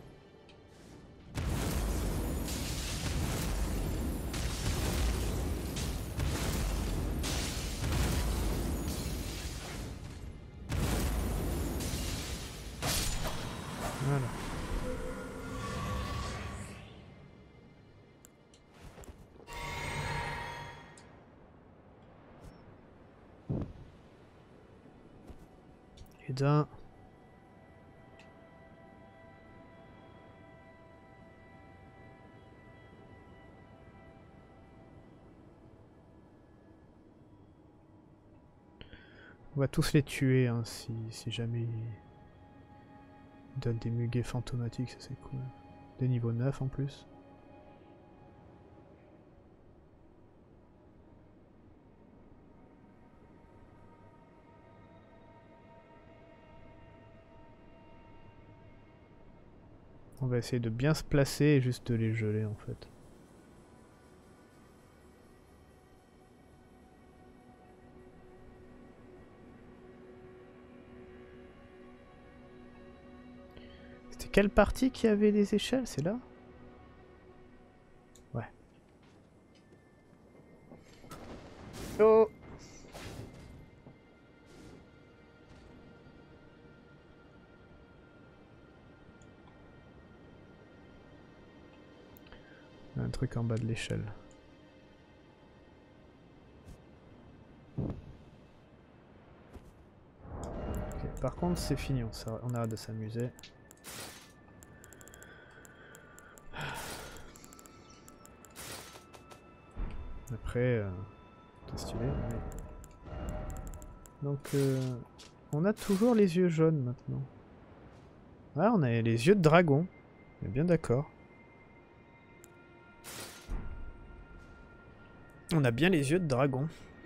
Voilà. Et d'un... On va tous les tuer hein, si, si jamais ils donnent des muguets fantomatiques, ça c'est cool. Des niveaux neuf en plus. On va essayer de bien se placer et juste de les geler en fait. C'était quelle partie qui avait des échelles? C'est là? Ouais. Oh! Un truc en bas de l'échelle. Okay, par contre, c'est fini, on, on arrête de s'amuser. Après, euh, c'est stylé. Mais... Donc, euh, on a toujours les yeux jaunes maintenant. Ah, on a les yeux de dragon. On est bien d'accord. On a bien les yeux de dragon.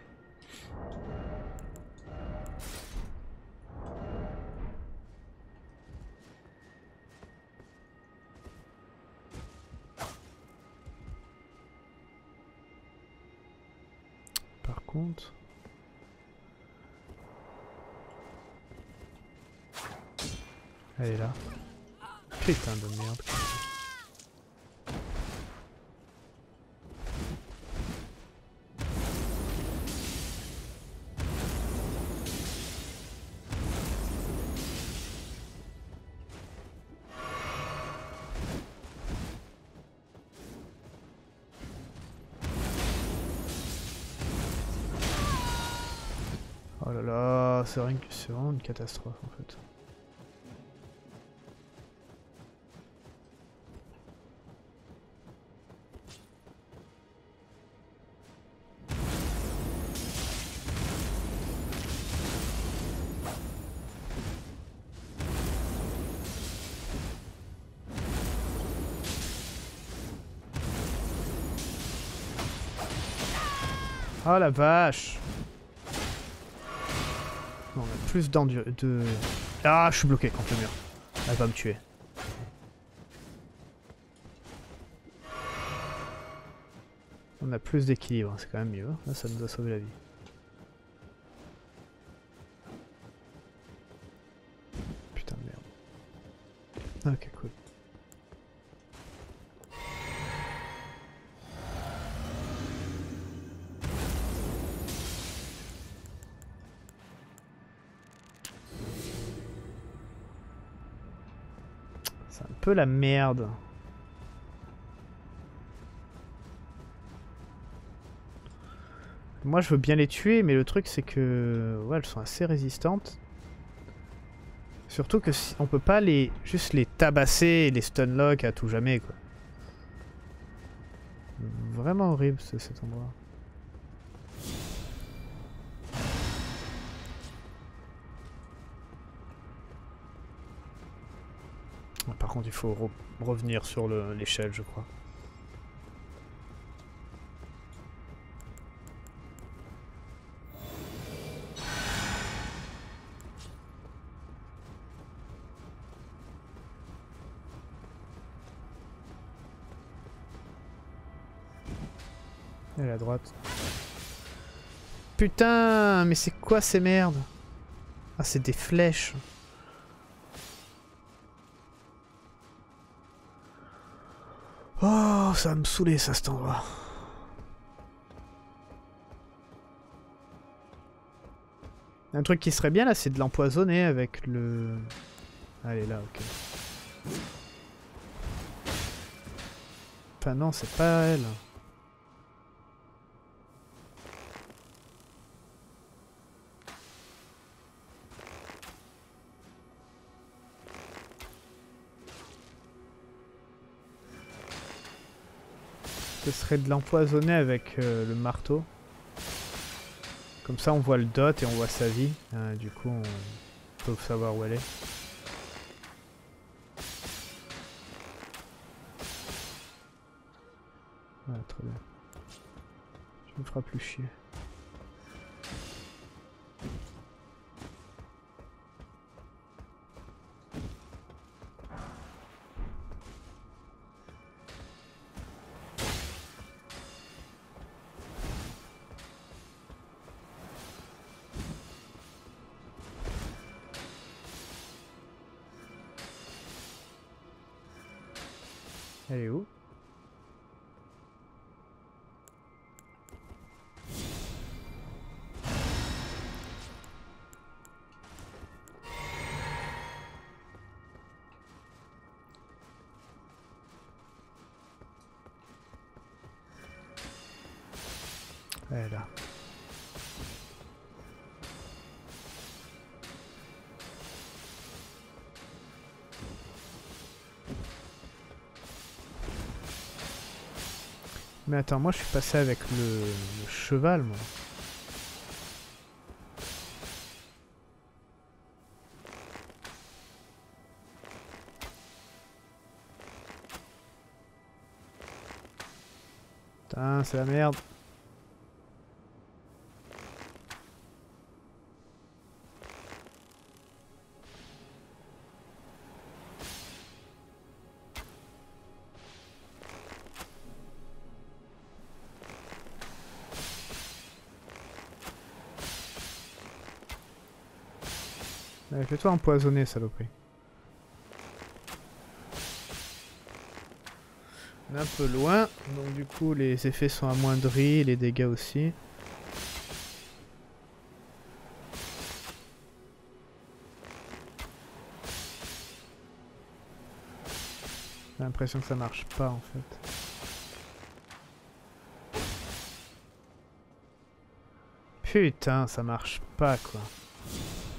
Par contre... Elle est là. Putain de merde. c'est vraiment une catastrophe en fait. Oh la vache! Non, on a plus d'endurance. De... Ah, je suis bloqué contre le mur. Elle va me tuer. On a plus d'équilibre, c'est quand même mieux. Là, ça nous a sauvé la vie. Putain de merde. Ok, cool. C'est un peu la merde. Moi je veux bien les tuer, mais le truc c'est que ouais, elles sont assez résistantes. Surtout que si on peut pas les juste les tabasser et les stunlock à tout jamais quoi. Vraiment horrible ce, cet endroit. Par contre il faut re revenir sur l'échelle je crois. Elle est à droite. Putain, mais c'est quoi ces merdes? Ah, c'est des flèches. Oh, ça va me saouler ça, cet endroit. Un truc qui serait bien là, c'est de l'empoisonner avec le... Allez là, ok. Enfin non, c'est pas elle. Ce serait de l'empoisonner avec euh, le marteau. Comme ça on voit le dot et on voit sa vie. Euh, du coup on peut savoir où elle est. Ouais, très bien. Tu me feras plus chier. Elle est où? Elle est là. Mais attends, moi je suis passé avec le, le cheval, moi. Putain, c'est la merde. Allez, fais-toi empoisonner, saloperie. On est un peu loin, donc du coup les effets sont amoindris, les dégâts aussi. J'ai l'impression que ça marche pas en fait. Putain, ça marche pas quoi.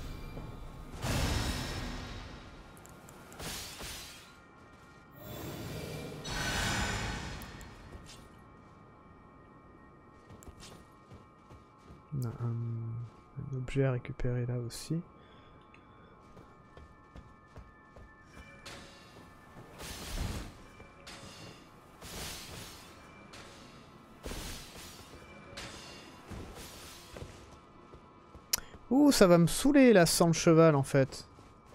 On a un, un objet à récupérer là aussi. Ouh, ça va me saouler là sans le cheval en fait.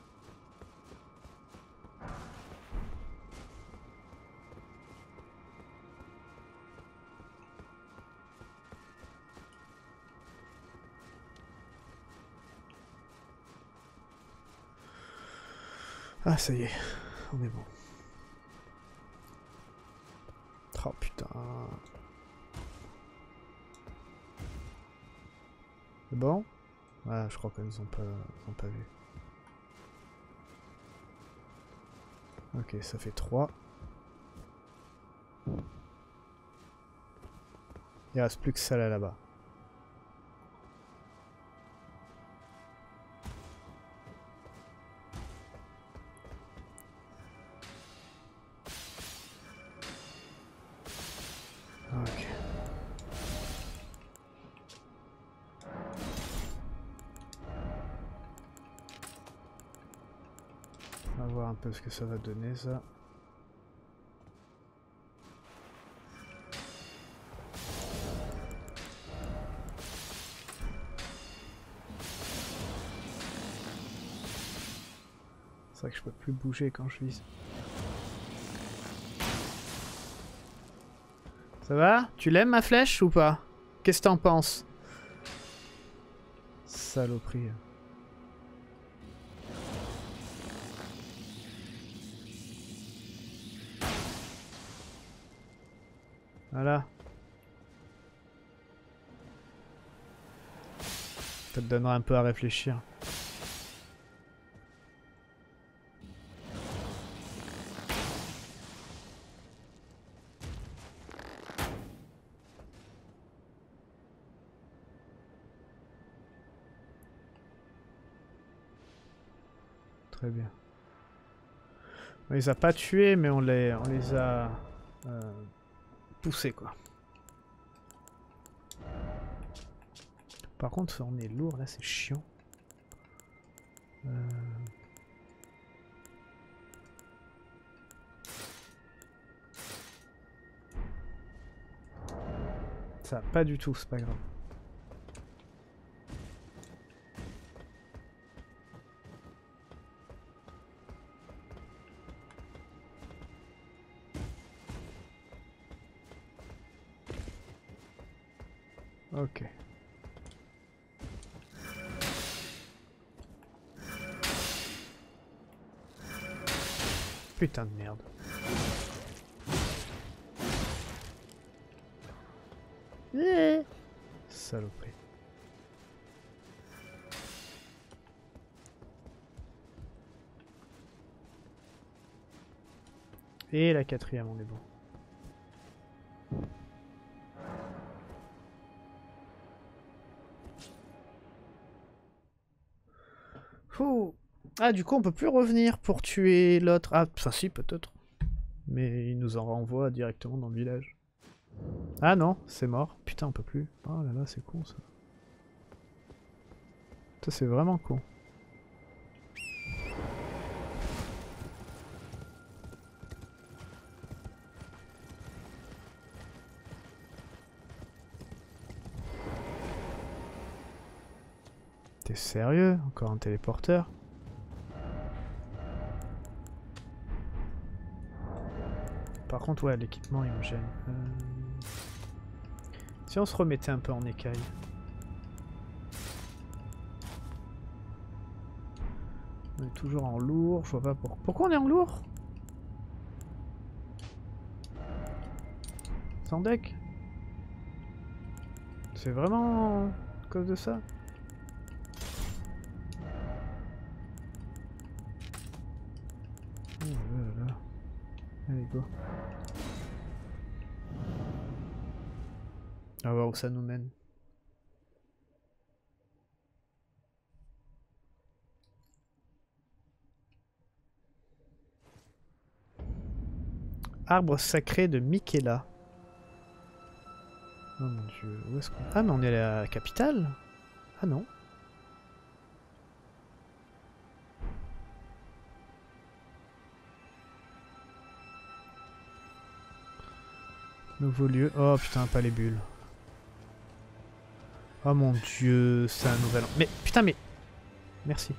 Ah, ça y est, on est bon. Oh putain. C'est bon? Ah, je crois qu'elles nous ont pas, ont pas vu. Ok, ça fait trois. Il reste plus que ça là là-bas. Ok. On va voir un peu ce que ça va donner ça. C'est vrai que je peux plus bouger quand je vise. Ça va? Tu l'aimes ma flèche ou pas? Qu'est-ce que t'en penses? Saloperie. Voilà. Ça te donnera un peu à réfléchir. Très bien. On les a pas tués, mais on les, on les a euh, poussés, quoi. Par contre, on est lourd, là, c'est chiant. Euh... Ça va pas du tout, c'est pas grave. Ok. Putain de merde. Eh Saloperie. Et la quatrième, on est bon. Ouh. Ah, du coup, on peut plus revenir pour tuer l'autre. Ah, ça si, peut-être. Mais il nous en renvoie directement dans le village. Ah non, c'est mort. Putain, on peut plus. Oh là là, c'est con ça. Ça, c'est vraiment con. T'es sérieux? Encore un téléporteur? Par contre, ouais, l'équipement, il me gêne. Euh... Si on se remettait un peu en écaille. On est toujours en lourd, je vois pas pourquoi. Pourquoi on est en lourd? Sans deck? C'est vraiment à cause de ça? Oh là là. Allez, go. On va voir où ça nous mène. Arbre sacré de Miquella. Oh mon dieu, où est-ce qu'on... Ah mais on est à la capitale? Ah non. Nouveau lieu. Oh putain, pas les bulles. Oh mon dieu, c'est un nouvel... Mais putain, mais... Merci.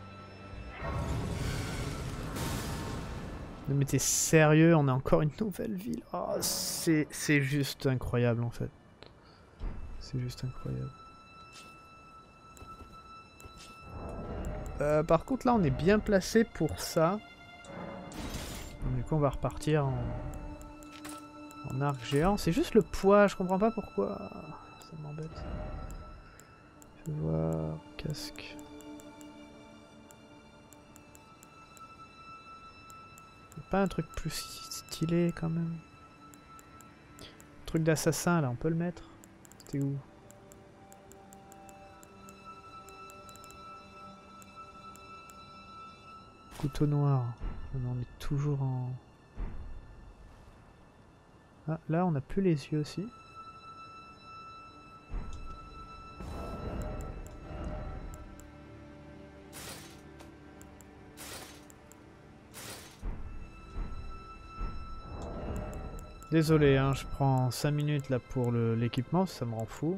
Mais t'es sérieux, on a encore une nouvelle ville. Oh, c'est juste incroyable en fait. C'est juste incroyable. Euh, par contre là on est bien placé pour ça. Donc, du coup on va repartir en, en arc géant. C'est juste le poids, je comprends pas pourquoi. Ça m'embête. Je vais voir... Casque... Pas un truc plus stylé quand même. Truc d'assassin là, on peut le mettre? C'était où? Couteau noir. On est toujours en... Ah, là on a plus les yeux aussi. Désolé, hein, je prends cinq minutes là pour l'équipement, ça me rend fou.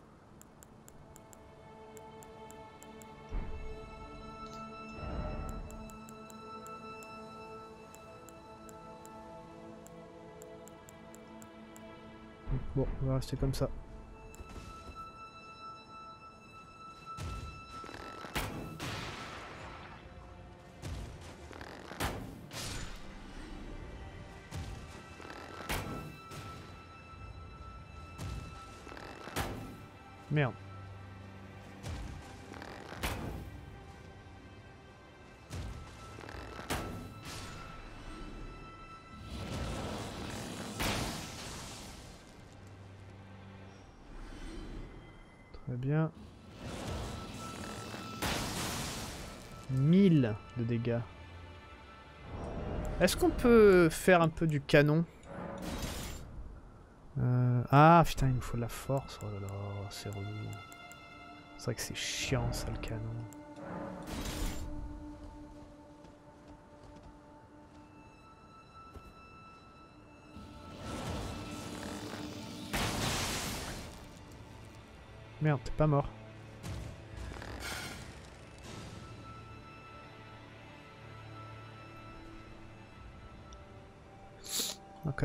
Bon, on va rester comme ça. Merde. Très bien. mille de dégâts. Est-ce qu'on peut faire un peu du canon? euh... Ah putain, il nous faut de la force. Oh là là, c'est relou. C'est vrai que c'est chiant ça le canon. Merde, t'es pas mort. Ok.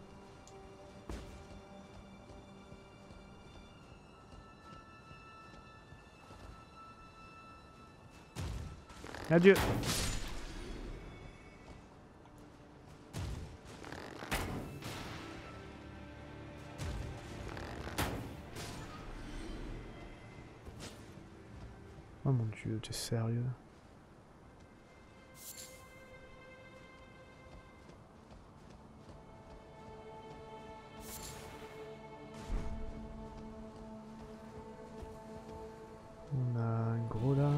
Adieu. Oh mon dieu, t'es sérieux? On a un gros là.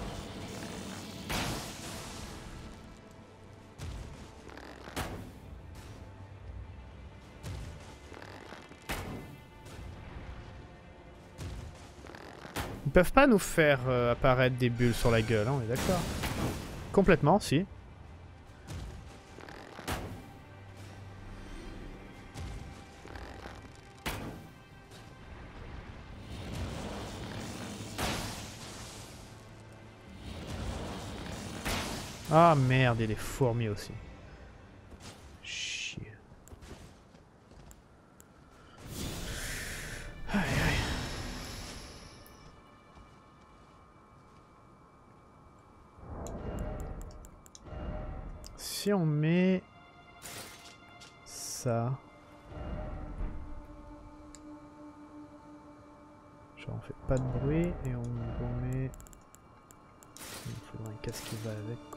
Ils peuvent pas nous faire euh, apparaître des bulles sur la gueule, hein, on est d'accord? Complètement, si. Ah merde, et les fourmis aussi. Chier. Aïe aïe. Si on met ça, genre on fait pas de bruit et on remet. Il faudra un casque qui va avec quoi.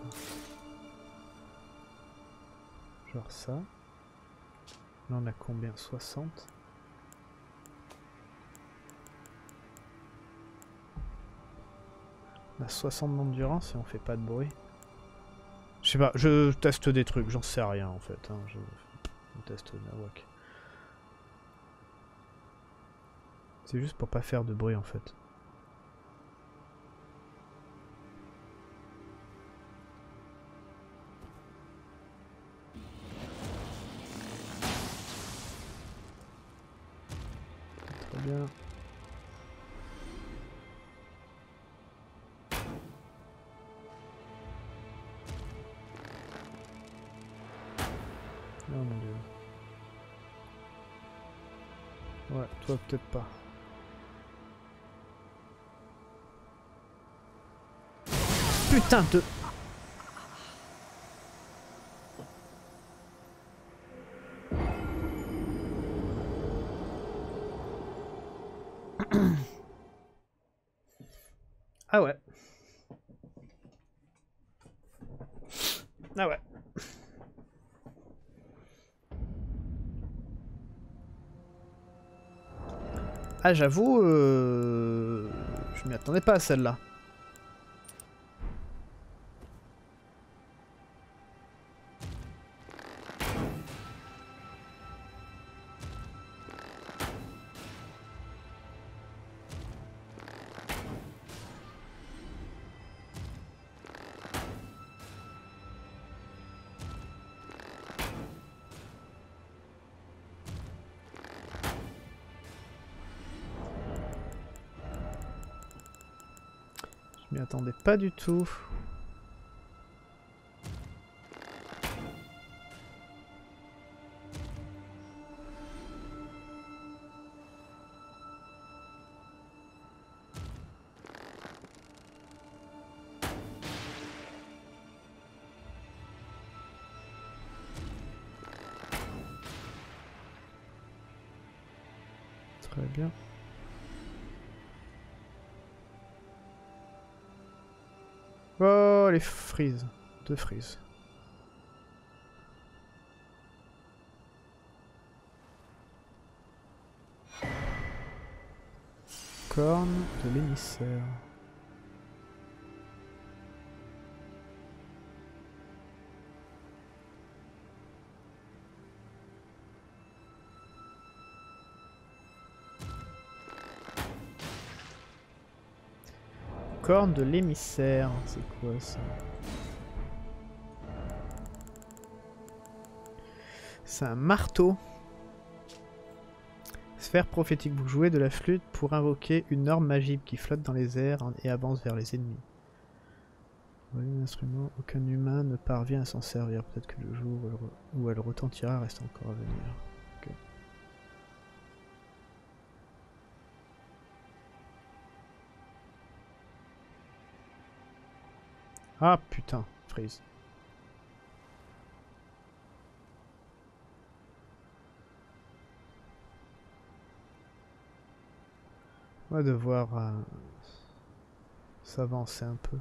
Genre ça. Là on a combien? soixante. On a soixante d'endurance et on fait pas de bruit. Je sais pas, je teste des trucs, j'en sais rien en fait. Hein. Je... je teste Nawak. C'est juste pour pas faire de bruit en fait. Très bien. Oh mon dieu. Ouais, toi peut-être pas. Putain de... Ah ouais. Ah ouais. Ah j'avoue, euh... je m'y attendais pas à celle-là. Je m'y attendais pas du tout. Très bien. Oh, les frises. Deux frises. Corne de l'émissaire. Corne de l'émissaire. C'est quoi ça? C'est un marteau. Sphère prophétique. Vous jouez de la flûte pour invoquer une orbe magique qui flotte dans les airs et avance vers les ennemis. Oui, l'instrument, aucun humain ne parvient à s'en servir. Peut-être que le jour où elle, re... où elle retentira reste encore à venir. Okay. Ah putain, freeze. On va devoir euh, s'avancer un peu.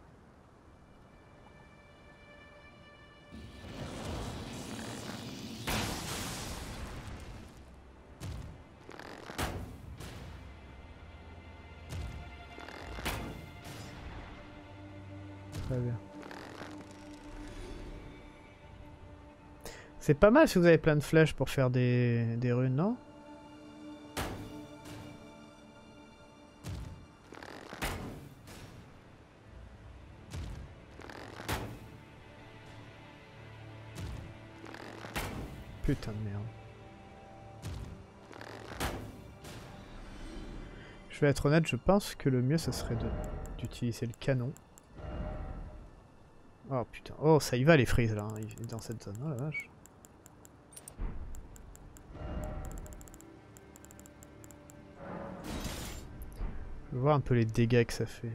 Très bien. C'est pas mal si vous avez plein de flèches pour faire des, des runes, non? Putain de merde. Je vais être honnête, je pense que le mieux, ça serait de d'utiliser le canon. Oh putain, oh ça y va les frises là, hein, dans cette zone, oh la vache. Je veux voir un peu les dégâts que ça fait.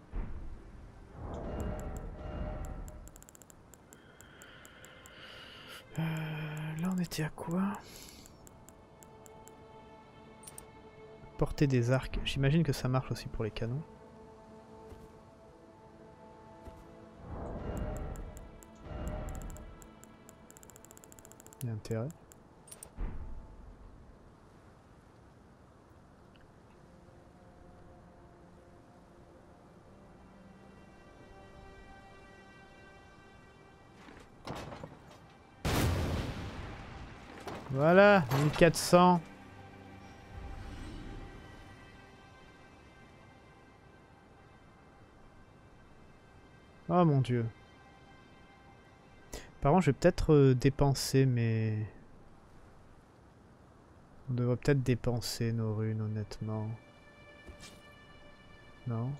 Euh, là on était à quoi? Porter des arcs, j'imagine que ça marche aussi pour les canons. Il y a intérêt. Voilà, mille quatre cents. Oh mon dieu. Par contre, je vais peut-être euh, dépenser mes... On devrait peut-être dépenser nos runes, honnêtement. Non?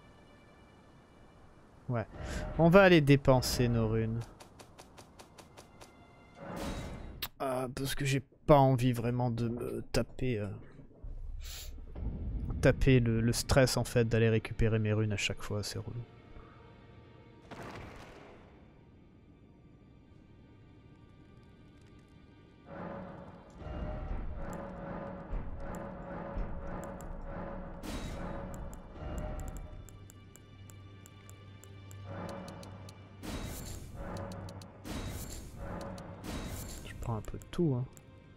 Ouais. On va aller dépenser nos runes. Ah, parce que j'ai pas envie vraiment de me taper... Euh, taper le, le stress, en fait, d'aller récupérer mes runes à chaque fois, c'est relou. Je prends un peu de tout, hein.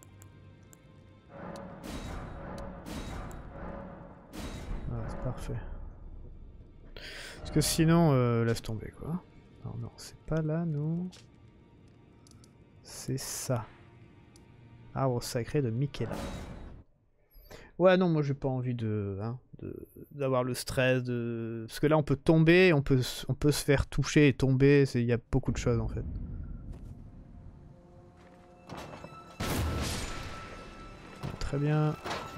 Ah, c'est parfait. Parce que sinon, euh, laisse tomber, quoi. Non, non, c'est pas là, non. C'est ça. Arbre sacré de Miquella. Ouais, non, moi j'ai pas envie de, hein, de, d'avoir le stress, de... Parce que là on peut tomber, on peut, on peut se faire toucher et tomber, il y a beaucoup de choses en fait. Très bien.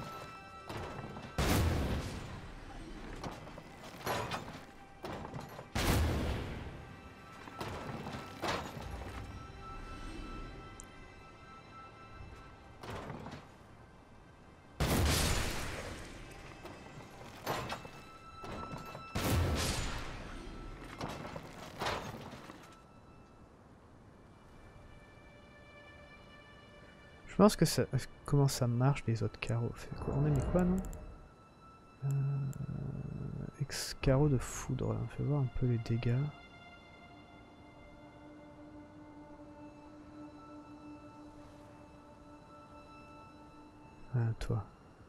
Je pense que ça... Comment ça marche les autres carreaux? On a mis quoi, non euh... Ex carreau de foudre. On fait voir un peu les dégâts. Ah, toi.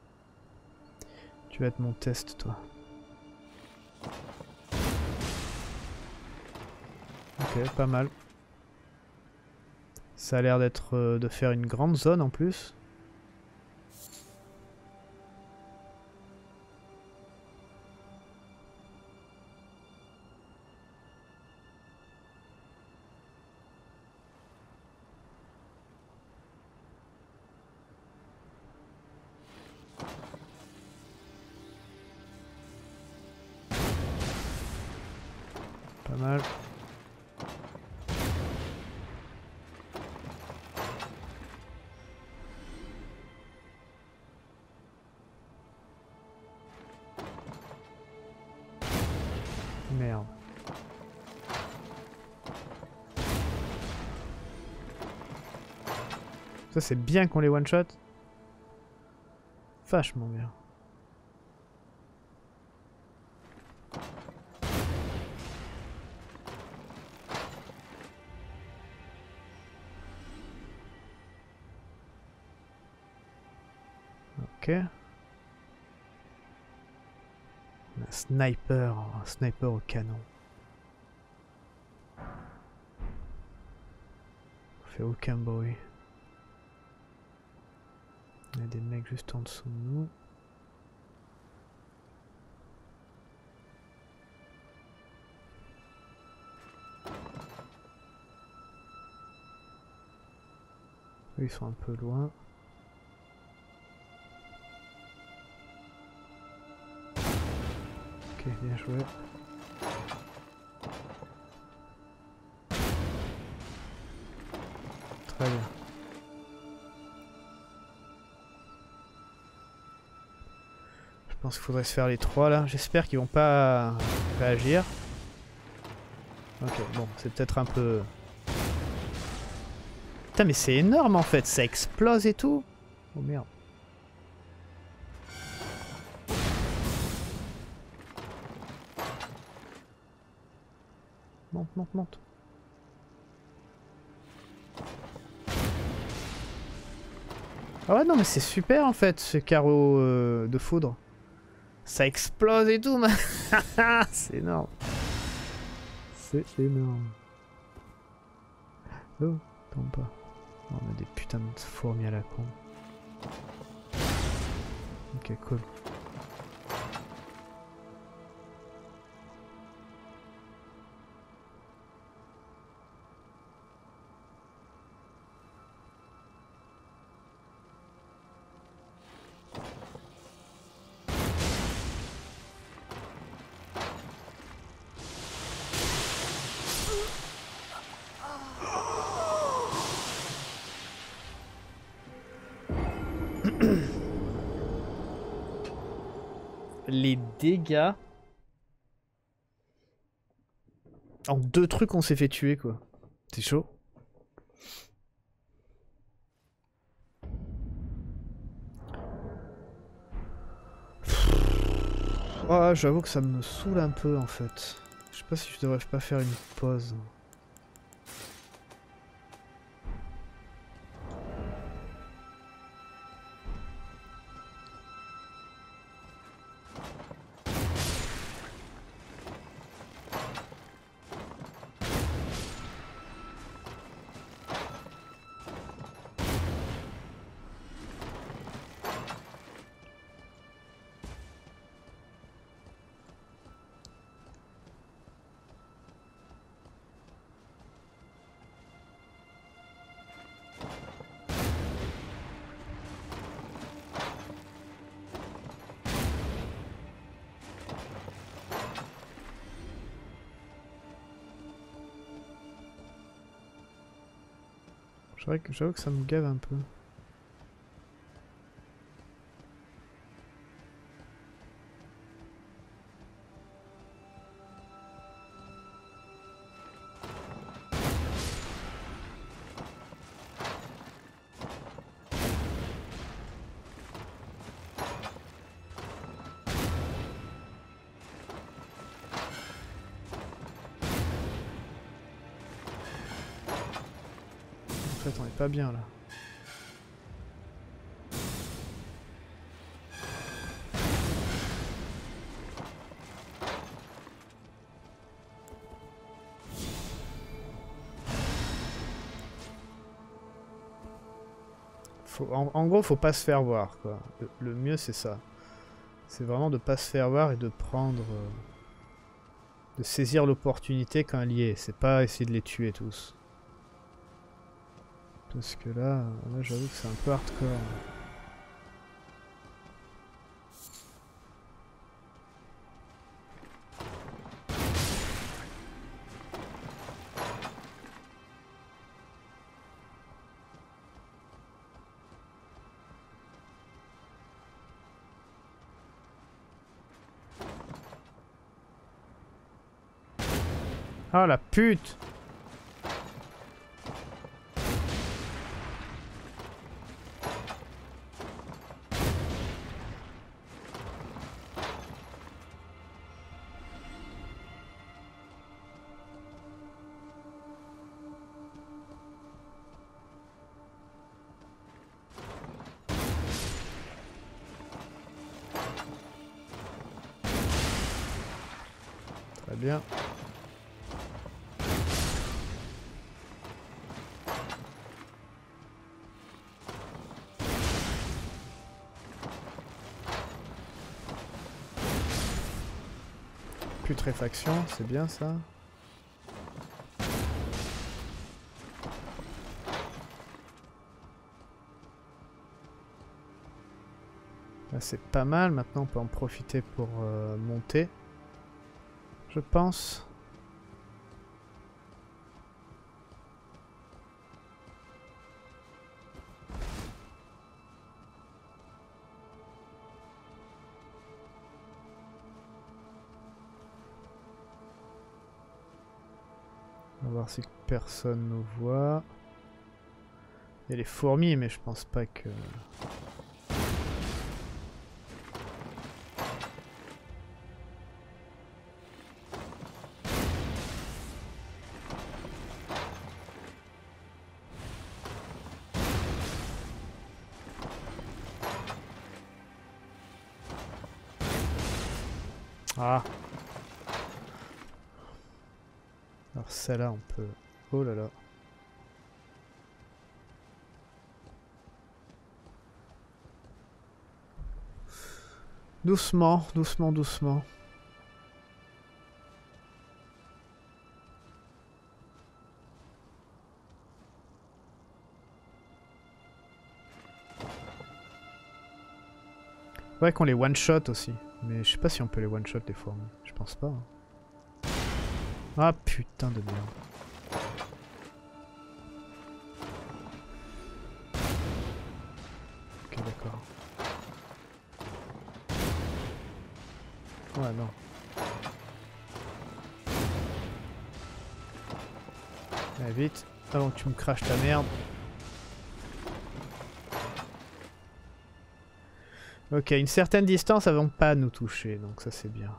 Tu vas être mon test, toi. Ok, pas mal. Ça a l'air d'être euh, de faire une grande zone en plus. Pas mal. Merde. Ça c'est bien qu'on les one-shot. Vachement bien. Ok. Un sniper, un sniper au canon. On fait aucun bruit. Il y a des mecs juste en dessous de nous. Eux, ils sont un peu loin. Ok, bien joué. Très bien. Je pense qu'il faudrait se faire les trois là. J'espère qu'ils vont pas réagir. Ok, bon, c'est peut-être un peu... Putain, mais c'est énorme en fait, ça explose et tout. Oh merde. Monte, monte, monte. Ah ouais, non, mais c'est super en fait, ce carreau euh, de foudre. Ça explose et tout, c'est énorme. C'est énorme. Oh, tombe pas. Oh, on a des putains de fourmis à la con. Ok, cool. Les dégâts... En deux trucs on s'est fait tuer quoi. C'est chaud. Oh, j'avoue que ça me saoule un peu en fait. Je sais pas si je devrais pas faire une pause. J'avoue que ça me gave un peu. En fait, on est pas bien là. Faut, en, en gros, faut pas se faire voir, quoi. Le, le mieux, c'est ça. C'est vraiment de pas se faire voir et de prendre... Euh, de saisir l'opportunité quand elle y est. C'est pas essayer de les tuer tous. Parce que là, là j'avoue que c'est un peu hardcore. Ah la pute! Très bien. Putréfaction, c'est bien ça. Là c'est pas mal, maintenant on peut en profiter pour euh, monter. Je pense. On va voir si personne nous voit. Il y a les fourmis, mais je pense pas que... Ah. Alors celle-là, on peut... Oh là là. Doucement, doucement, doucement. Ouais, qu'on les one-shot aussi. Mais je sais pas si on peut les one-shot des fourmis. Je pense pas. Hein. Ah putain de merde. Ok, d'accord. Ouais, non. Allez, vite, avant que tu me craches ta merde. Ok, une certaine distance avant de pas nous toucher, donc ça c'est bien.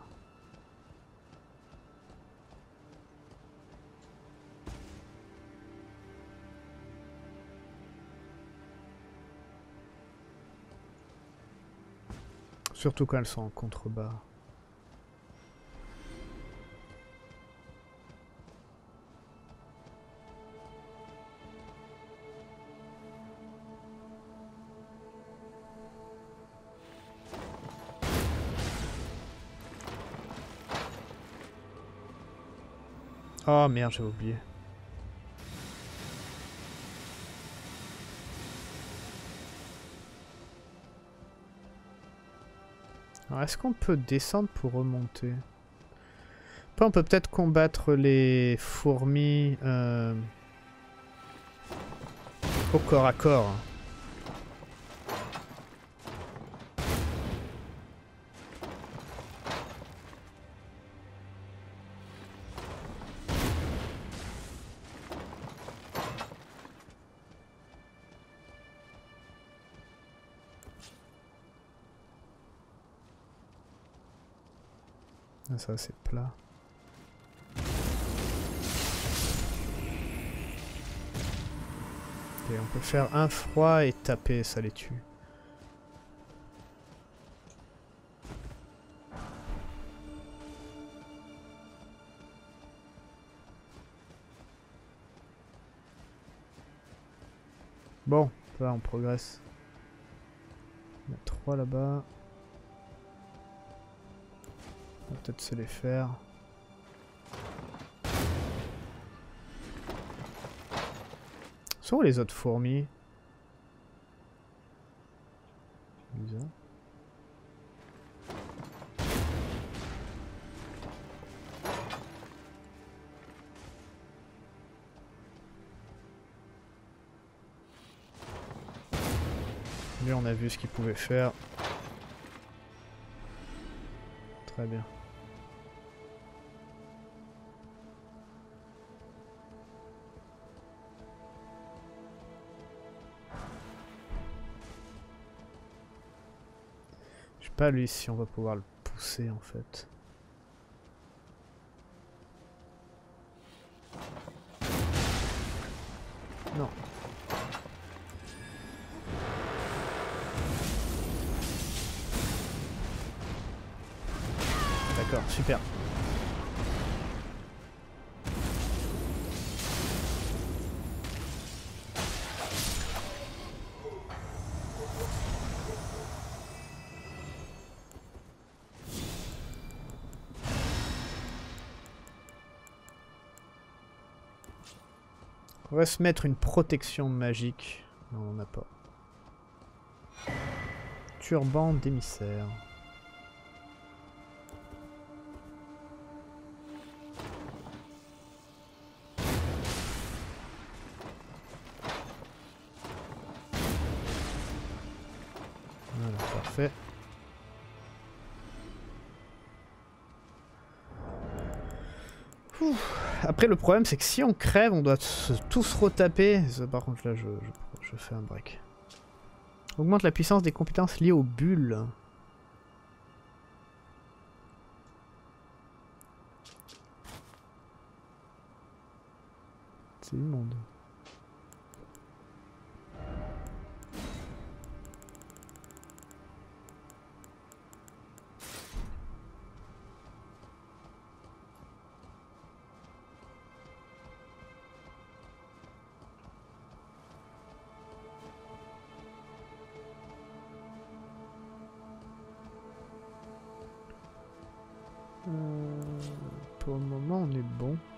Surtout quand elles sont en contrebas. Oh merde, j'ai oublié. Alors est-ce qu'on peut descendre pour remonter? Après, on peut peut-être combattre les fourmis euh, au corps à corps. Ah, ça c'est plat. Et on peut faire un froid et taper, ça les tue. Bon, là on progresse. Il y a trois là-bas. On va peut-être se les faire. Sont où les autres fourmis? Bizarre. Lui, on a vu ce qu'il pouvait faire. Très bien. Je sais pas lui si on va pouvoir le pousser en fait. Non. D'accord, super. On va se mettre une protection magique. Non, on n'a pas. Turban d'émissaire. Voilà, parfait. Ouf. Après, le problème, c'est que si on crève, on doit se, tous retaper. Ça, par contre, là, je, je, je fais un break. Augmente la puissance des compétences liées aux bulles. C'est immonde. Euh, pour le moment, on est bon.